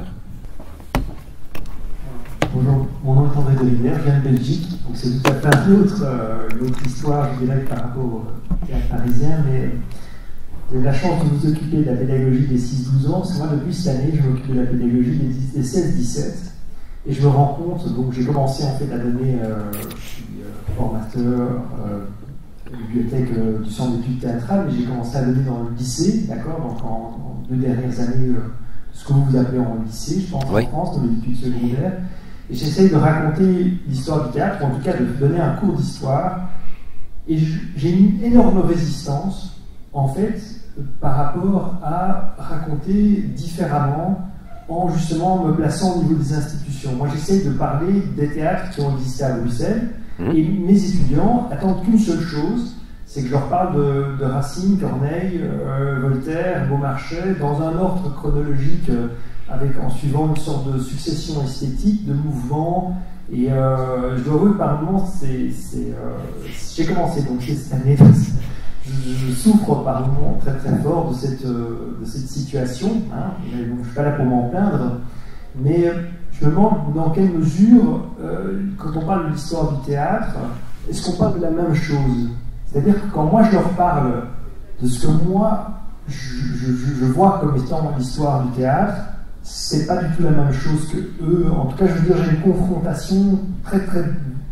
Bonjour, mon nom est André Delivière, je viens de Belgique, donc c'est tout à fait une autre, euh, une autre histoire, je dirais, par rapport au théâtre parisien, mais j'ai la chance de vous occuper de la pédagogie des six douze ans, parce que moi, depuis cette année, je m'occupe de la pédagogie des seize dix-sept, et je me rends compte, donc j'ai commencé en fait à donner, euh, je suis euh, formateur, euh, bibliothèque euh, du centre d'études théâtrales, mais j'ai commencé à donner dans le lycée, d'accord, donc en, en deux dernières années, euh, ce que vous appelez en lycée, je pense, oui. En France, dans les études secondaires. Et j'essaye de raconter l'histoire du théâtre, ou en tout cas de donner un cours d'histoire. Et j'ai une énorme résistance, en fait, par rapport à raconter différemment, en justement me plaçant au niveau des institutions. Moi, j'essaye de parler des théâtres qui ont existé à Bruxelles, mmh. et mes étudiants attendent qu'une seule chose, c'est que je leur parle de, de Racine, Corneille, euh, Voltaire, Beaumarchais, dans un ordre chronologique, euh, avec, en suivant une sorte de succession esthétique, de mouvements, et euh, je dois avouer que par moments, c'est, c'est, euh, j'ai commencé donc cette année, je, je souffre par moments très très fort de cette, euh, de cette situation, hein, mais donc, je ne suis pas là pour m'en plaindre, mais je me demande dans quelle mesure, euh, quand on parle de l'histoire du théâtre, est-ce qu'on parle de la même chose? C'est-à-dire que quand moi je leur parle de ce que moi je, je, je vois comme étant l'histoire du théâtre, c'est pas du tout la même chose que eux. En tout cas, je veux dire, j'ai une confrontation très très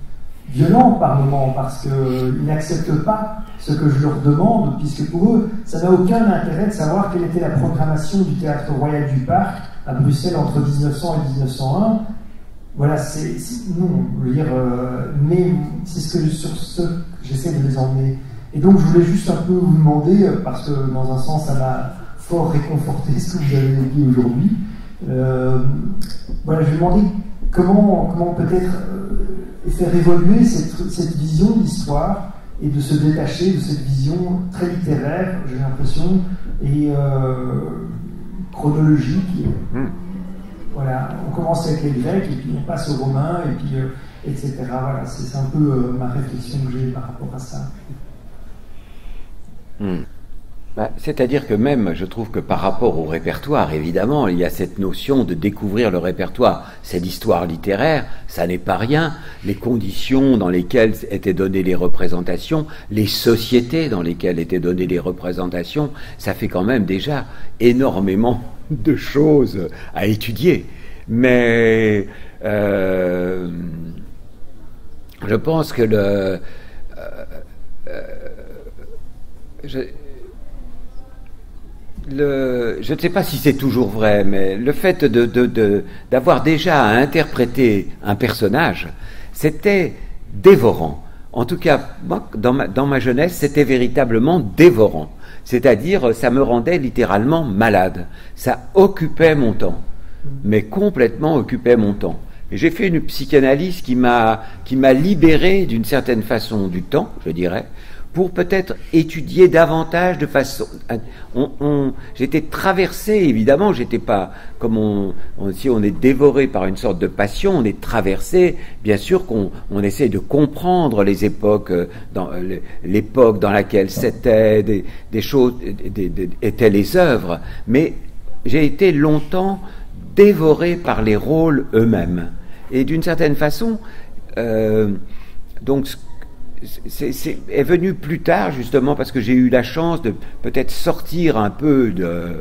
violents par moments, parce qu'ils n'acceptent pas ce que je leur demande, puisque pour eux, ça n'a aucun intérêt de savoir quelle était la programmation du Théâtre Royal du Parc à Bruxelles entre mille neuf cents et mille neuf cent un. Voilà, c'est... Non, je veux dire, euh, mais c'est ce que, sur ce que j'essaie de les emmener. Et donc, je voulais juste un peu vous demander, parce que dans un sens, ça m'a fort réconforté ce que vous avez dit aujourd'hui. Euh, voilà, je vais demander comment, comment peut-être euh, faire évoluer cette, cette vision de l'histoire et de se détacher de cette vision très littéraire, j'ai l'impression, et euh, chronologique. Mm. Voilà, on commence avec les Grecs et puis on passe aux Romains et puis euh, et cetera. Voilà, c'est un peu euh, ma réflexion que j'ai par rapport à ça. Mm. Bah, c'est-à-dire que même, je trouve que par rapport au répertoire, évidemment, il y a cette notion de découvrir le répertoire. C'est l'histoire littéraire, ça n'est pas rien. Les conditions dans lesquelles étaient données les représentations, les sociétés dans lesquelles étaient données les représentations, ça fait quand même déjà énormément de choses à étudier. Mais euh, je pense que le... Euh, euh, je, Le, je ne sais pas si c'est toujours vrai, mais le fait de, de, de, d'avoir déjà à interpréter un personnage, c'était dévorant. En tout cas, moi, dans ma, dans ma jeunesse, c'était véritablement dévorant. C'est-à-dire, ça me rendait littéralement malade. Ça occupait mon temps, mais complètement occupait mon temps. Et j'ai fait une psychanalyse qui m'a, qui m'a libéré d'une certaine façon du temps, je dirais, pour peut-être étudier davantage de façon... On, on, j'étais traversé, évidemment, j'étais pas... Comme on, on, si on est dévoré par une sorte de passion, on est traversé, bien sûr qu'on on essaie de comprendre les époques, dans, l'époque dans laquelle c'était, des, des choses, des, des, étaient les œuvres, mais j'ai été longtemps dévoré par les rôles eux-mêmes. Et d'une certaine façon, euh, donc... C'est, c'est est venu plus tard, justement, parce que j'ai eu la chance de peut-être sortir un peu de,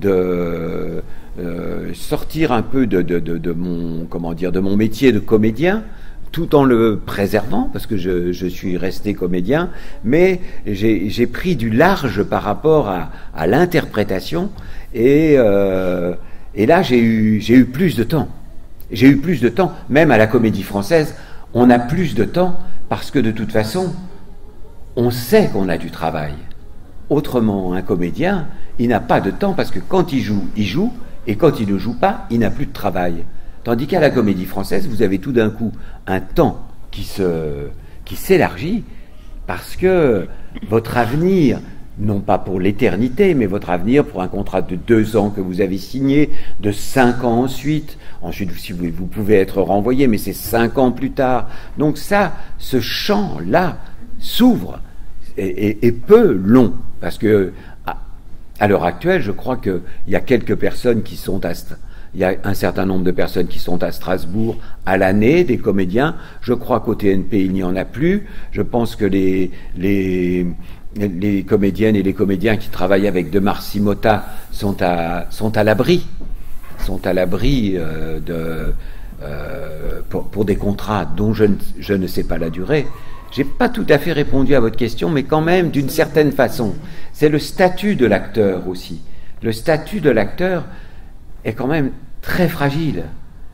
de euh, sortir un peu de, de, de, de mon comment dire de mon métier de comédien, tout en le préservant, parce que je, je suis resté comédien, mais j'ai, j'ai pris du large par rapport à, à l'interprétation, et, euh, et là j'ai eu, j'ai eu plus de temps. J'ai eu plus de temps, même à la Comédie Française, on a plus de temps, parce que de toute façon, on sait qu'on a du travail. Autrement, un comédien, il n'a pas de temps, parce que quand il joue, il joue, et quand il ne joue pas, il n'a plus de travail. Tandis qu'à la Comédie Française, vous avez tout d'un coup un temps qui se, qui s'élargit, parce que votre avenir, non pas pour l'éternité, mais votre avenir pour un contrat de deux ans que vous avez signé, de cinq ans ensuite, ensuite si vous, vous pouvez être renvoyé, mais c'est cinq ans plus tard. Donc ça, ce champ-là s'ouvre et, et, et peu long, parce que à, à l'heure actuelle, je crois qu'il y a quelques personnes qui sont à... Il y a un certain nombre de personnes qui sont à Strasbourg à l'année, des comédiens. Je crois qu'au T N P, il n'y en a plus. Je pense que les... les les comédiennes et les comédiens qui travaillent avec Demar Simota sont à, sont à l'abri, sont à l'abri euh, de, euh, pour, pour des contrats dont je ne, je ne sais pas la durée. J'ai pas tout à fait répondu à votre question, mais quand même d'une certaine façon. C'est le statut de l'acteur aussi. Le statut de l'acteur est quand même très fragile.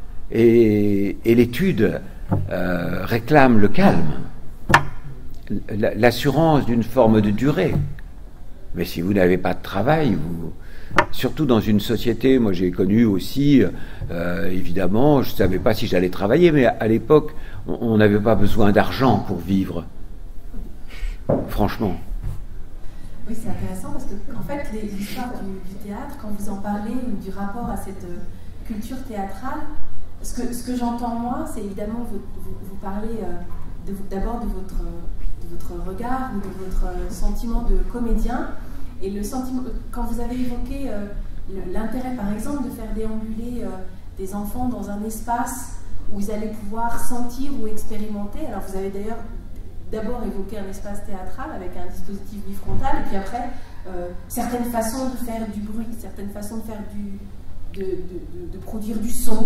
Et, et l'étude euh, réclame le calme. L'assurance d'une forme de durée. Mais si vous n'avez pas de travail, vous, surtout dans une société, moi j'ai connu aussi, euh, évidemment, je ne savais pas si j'allais travailler, mais à l'époque, on n'avait pas besoin d'argent pour vivre. Franchement. Oui, c'est intéressant parce que, en fait, les histoires du, du théâtre, quand vous en parlez, du rapport à cette culture théâtrale, ce que, ce que j'entends moi, c'est évidemment, vous, vous, vous parlez euh, d'abord de votre... de votre regard ou de votre sentiment de comédien, et le sentiment, quand vous avez évoqué euh, l'intérêt par exemple de faire déambuler euh, des enfants dans un espace où ils allaient pouvoir sentir ou expérimenter, alors vous avez d'ailleurs d'abord évoqué un espace théâtral avec un dispositif bifrontal, et puis après euh, certaines façons de faire du bruit, certaines façons de faire du, de, de, de, de produire du son,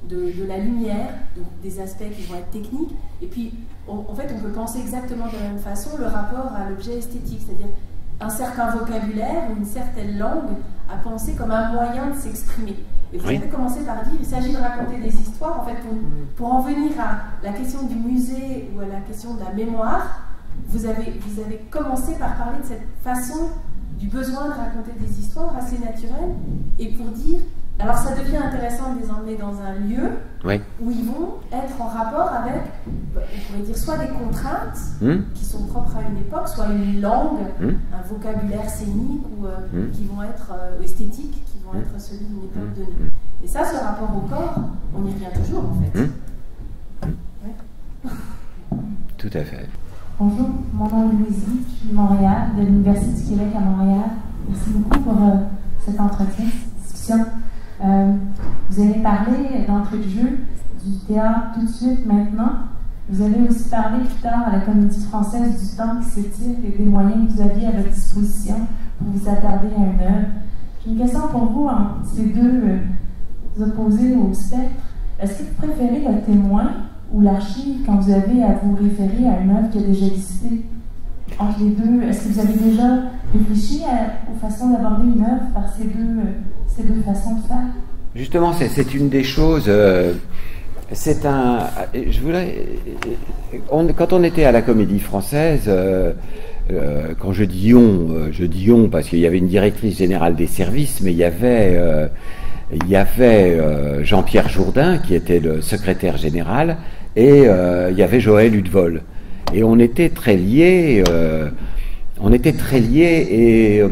de, de la lumière, donc des aspects qui vont être techniques, et puis on, en fait on peut penser exactement de la même façon le rapport à l'objet esthétique, c'est-à-dire un certain vocabulaire ou une certaine langue à penser comme un moyen de s'exprimer. Et vous oui. avez commencé par dire qu'il s'agit de raconter des histoires. En fait, pour, pour en venir à la question du musée ou à la question de la mémoire, vous avez, vous avez commencé par parler de cette façon, du besoin de raconter des histoires assez naturelles, et pour dire, alors ça devient intéressant de les emmener dans un lieu oui. où ils vont être en rapport avec, on pourrait dire, soit des contraintes mmh. qui sont propres à une époque, soit une langue, mmh. un vocabulaire scénique ou euh, mmh. qui vont être euh, esthétiques, qui vont mmh. être celui d'une époque mmh. donnée. Et ça, ce rapport au corps, on y revient toujours en fait. Mmh. Ouais. Tout à fait. Bonjour, mon nom est Louise, je suis de Montréal, de l'Université du Québec à Montréal. Merci beaucoup pour euh, cet entretien, cette discussion. Euh, vous avez parlé d'entrée de jeu du théâtre tout de suite maintenant. Vous avez aussi parlé plus tard à la Comédie Française du temps qui s'étire et des moyens que vous aviez à votre disposition pour vous attarder à une œuvre. J'ai une question pour vous entre ces deux euh, opposés au spectre. Est-ce que vous préférez le témoin ou l'archive quand vous avez à vous référer à une œuvre qui a déjà existé? Entre les deux, est-ce que vous avez déjà réfléchi à, aux façons d'aborder une œuvre par ces deux, euh, ces deux façons de faire? Justement, c'est, c'est une des choses. Euh, c'est un. Je voulais. On, quand on était à la Comédie Française, euh, euh, quand je dis on, euh, je dis on parce qu'il y avait une directrice générale des services, mais il y avait. Euh, il y avait euh, Jean-Pierre Jourdain qui était le secrétaire général et euh, il y avait Joël Hudevol. Et on était très liés, euh, on était très liés et,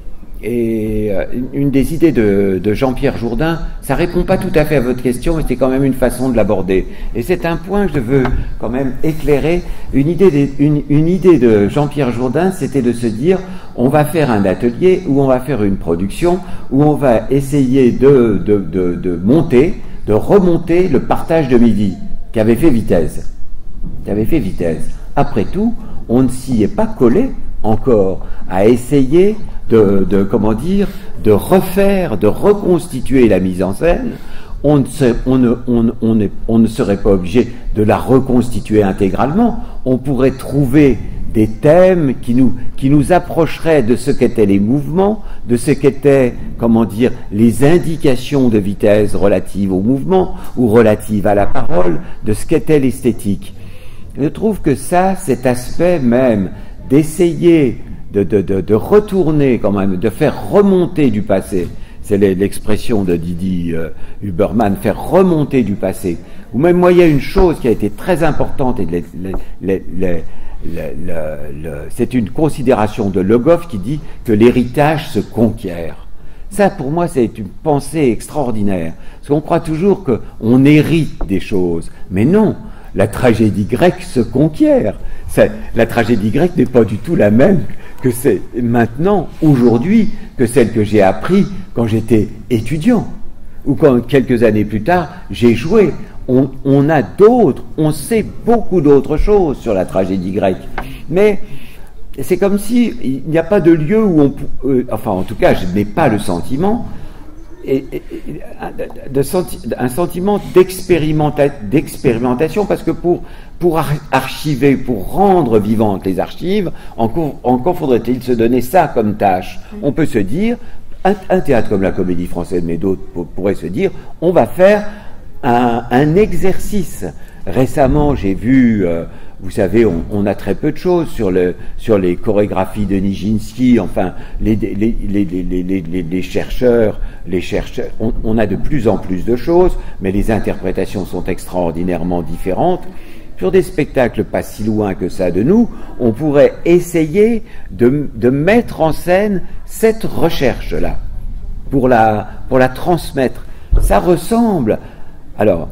et une des idées de, de Jean-Pierre Jourdain, ça répond pas tout à fait à votre question, mais c'est quand même une façon de l'aborder. Et c'est un point que je veux quand même éclairer. Une idée de, une, une idée de Jean-Pierre Jourdain, c'était de se dire, on va faire un atelier où on va faire une production, où on va essayer de, de, de, de monter, de remonter le partage de midi qu'avait fait Vitesse. Qu'avait fait Vitesse. Après tout, on ne s'y est pas collé encore à essayer de, de comment dire, de refaire, de reconstituer la mise en scène. On ne, se, on, ne, on, on, ne, on ne serait pas obligé de la reconstituer intégralement. On pourrait trouver des thèmes qui nous, qui nous approcheraient de ce qu'étaient les mouvements, de ce qu'étaient, comment dire, les indications de Vitesse relatives au mouvement ou relatives à la parole, de ce qu'était l'esthétique. Je trouve que ça, cet aspect même d'essayer de, de, de, de retourner quand même, de faire remonter du passé, c'est l'expression de Didi euh, Huberman, faire remonter du passé. Ou même moi, il y a une chose qui a été très importante, et les, les, les, les, les, les, c'est une considération de Le Goff qui dit que l'héritage se conquiert. Ça, pour moi, c'est une pensée extraordinaire. Parce qu'on croit toujours qu'on hérite des choses. Mais non, la tragédie grecque se conquiert. C'est, la tragédie grecque n'est pas du tout la même que c'est maintenant, aujourd'hui, que celle que j'ai appris quand j'étais étudiant. Ou quand, quelques années plus tard, j'ai joué. On, on a d'autres, on sait beaucoup d'autres choses sur la tragédie grecque. Mais c'est comme si il n'y a pas de lieu où on... Euh, enfin, en tout cas, je n'ai pas le sentiment... Et, et, et, de senti, un sentiment d'expérimenta, d'expérimentation, parce que pour, pour archiver, pour rendre vivantes les archives, encore, encore faudrait-il se donner ça comme tâche. On peut se dire, un, un théâtre comme la Comédie Française, mais d'autres pourraient se dire, on va faire un, un exercice. Récemment, j'ai vu... Euh, vous savez, on, on a très peu de choses sur, le, sur les chorégraphies de Nijinsky, enfin, les, les, les, les, les, les, les chercheurs, les chercheurs on, on a de plus en plus de choses, mais les interprétations sont extraordinairement différentes. Sur des spectacles pas si loin que ça de nous, on pourrait essayer de, de mettre en scène cette recherche-là, pour la, pour la transmettre. Ça ressemble... Alors,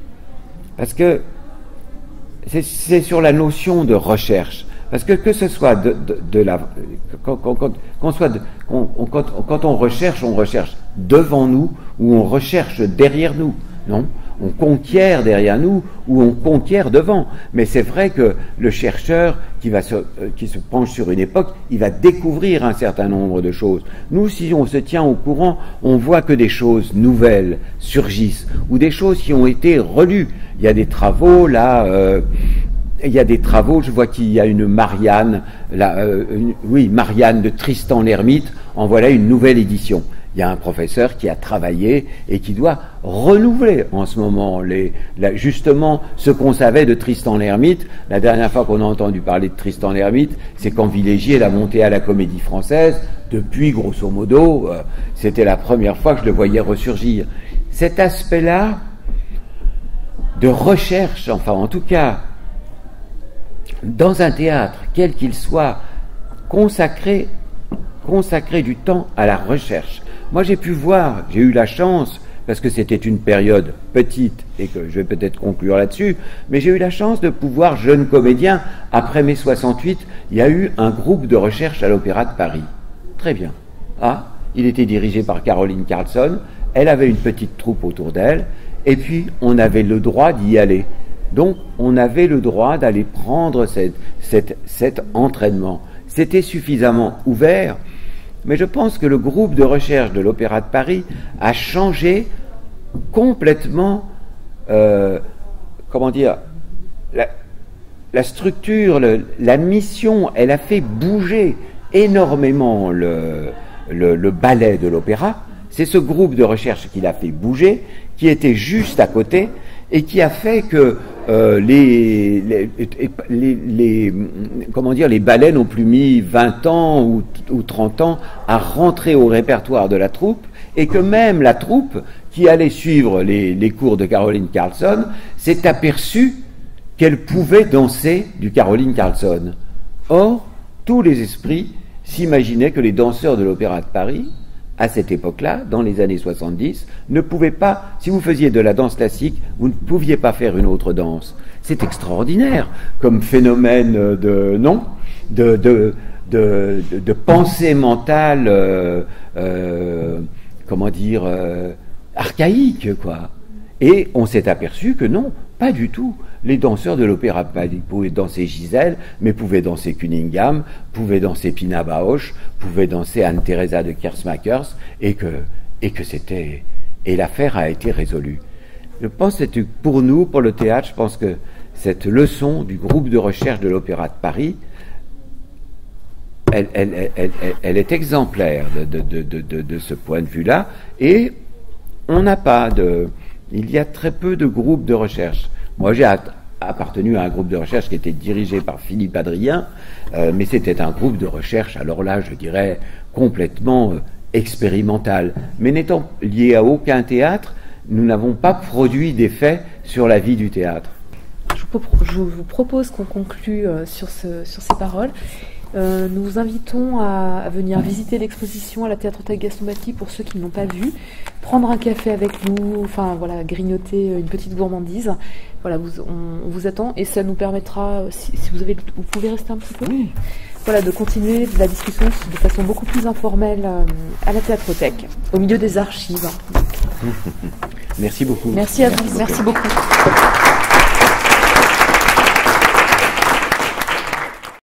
parce que C'est, c'est sur la notion de recherche, parce que que ce soit de, de, de la quand, quand, quand, soit de, quand, quand, quand on recherche, on recherche devant nous ou on recherche derrière nous. non? On conquiert derrière nous ou on conquiert devant. Mais c'est vrai que le chercheur qui, va se, euh, qui se penche sur une époque, il va découvrir un certain nombre de choses. Nous, si on se tient au courant, on voit que des choses nouvelles surgissent ou des choses qui ont été relues. Il y a des travaux, là... Euh, il y a des travaux, je vois qu'il y a une Marianne, là, euh, une, oui, Marianne de Tristan l'Hermite, en voilà une nouvelle édition. Il y a un professeur qui a travaillé et qui doit renouveler en ce moment les, la, justement ce qu'on savait de Tristan l'Hermite. La dernière fois qu'on a entendu parler de Tristan l'Hermite, c'est quand Villégier l'a monté à la Comédie Française. Depuis, grosso modo, euh, c'était la première fois que je le voyais ressurgir. Cet aspect-là de recherche, enfin en tout cas, dans un théâtre, quel qu'il soit, consacrer, consacrer du temps à la recherche. Moi, j'ai pu voir, j'ai eu la chance, parce que c'était une période petite, et que je vais peut-être conclure là-dessus, mais j'ai eu la chance de pouvoir, jeune comédien, après mai soixante-huit, il y a eu un groupe de recherche à l'Opéra de Paris. Très bien. Ah, il était dirigé par Caroline Carlson, elle avait une petite troupe autour d'elle, et puis on avait le droit d'y aller. Donc, on avait le droit d'aller prendre cette, cette, cet entraînement. C'était suffisamment ouvert, mais je pense que le groupe de recherche de l'Opéra de Paris a changé complètement, euh, comment dire, la, la structure, le, la mission. Elle a fait bouger énormément le, le, le ballet de l'opéra. C'est ce groupe de recherche qui l'a fait bouger, qui était juste à côté, et qui a fait que euh, les, les, les, les, comment dire, les ballets n'ont plus mis vingt ans ou, ou trente ans à rentrer au répertoire de la troupe, et que même la troupe, qui allait suivre les, les cours de Caroline Carlson, s'est aperçue qu'elle pouvait danser du Caroline Carlson. Or, tous les esprits s'imaginaient que les danseurs de l'Opéra de Paris, à cette époque-là, dans les années soixante-dix, ne pouvaient pas, si vous faisiez de la danse classique, vous ne pouviez pas faire une autre danse. C'est extraordinaire comme phénomène de, non, de, de, de, de, de pensée mentale, euh, euh, comment dire, euh, archaïque, quoi. Et on s'est aperçu que non, pas du tout. Les danseurs de l'Opéra de Paris pouvaient danser Gisèle, mais pouvaient danser Cunningham, pouvaient danser Pina Bausch, pouvaient danser Anne-Theresa de Kersmakers, et que, et que c'était, et l'affaire a été résolue. Je pense que pour nous, pour le théâtre, je pense que cette leçon du groupe de recherche de l'Opéra de Paris, elle, elle, elle, elle, elle est exemplaire de, de, de, de, de ce point de vue-là, et on n'a pas de, il y a très peu de groupes de recherche. Moi, j'ai appartenu à un groupe de recherche qui était dirigé par Philippe Adrien, euh, mais c'était un groupe de recherche, alors là, je dirais, complètement euh, expérimental. Mais n'étant lié à aucun théâtre, nous n'avons pas produit d'effet sur la vie du théâtre. Je vous, je vous propose qu'on conclue euh, sur, ce, sur ces paroles. Euh, nous vous invitons à, à venir visiter l'exposition à la Théâtrothèque Gaston Batti pour ceux qui ne l'ont pas vue, prendre un café avec nous, enfin voilà, grignoter une petite gourmandise. Voilà, vous, on, on vous attend et ça nous permettra, si, si vous avez, vous pouvez rester un petit peu, oui. Voilà, de continuer la discussion de façon beaucoup plus informelle euh, à la Théâtrothèque, au milieu des archives. Merci beaucoup. Merci à vous, merci beaucoup.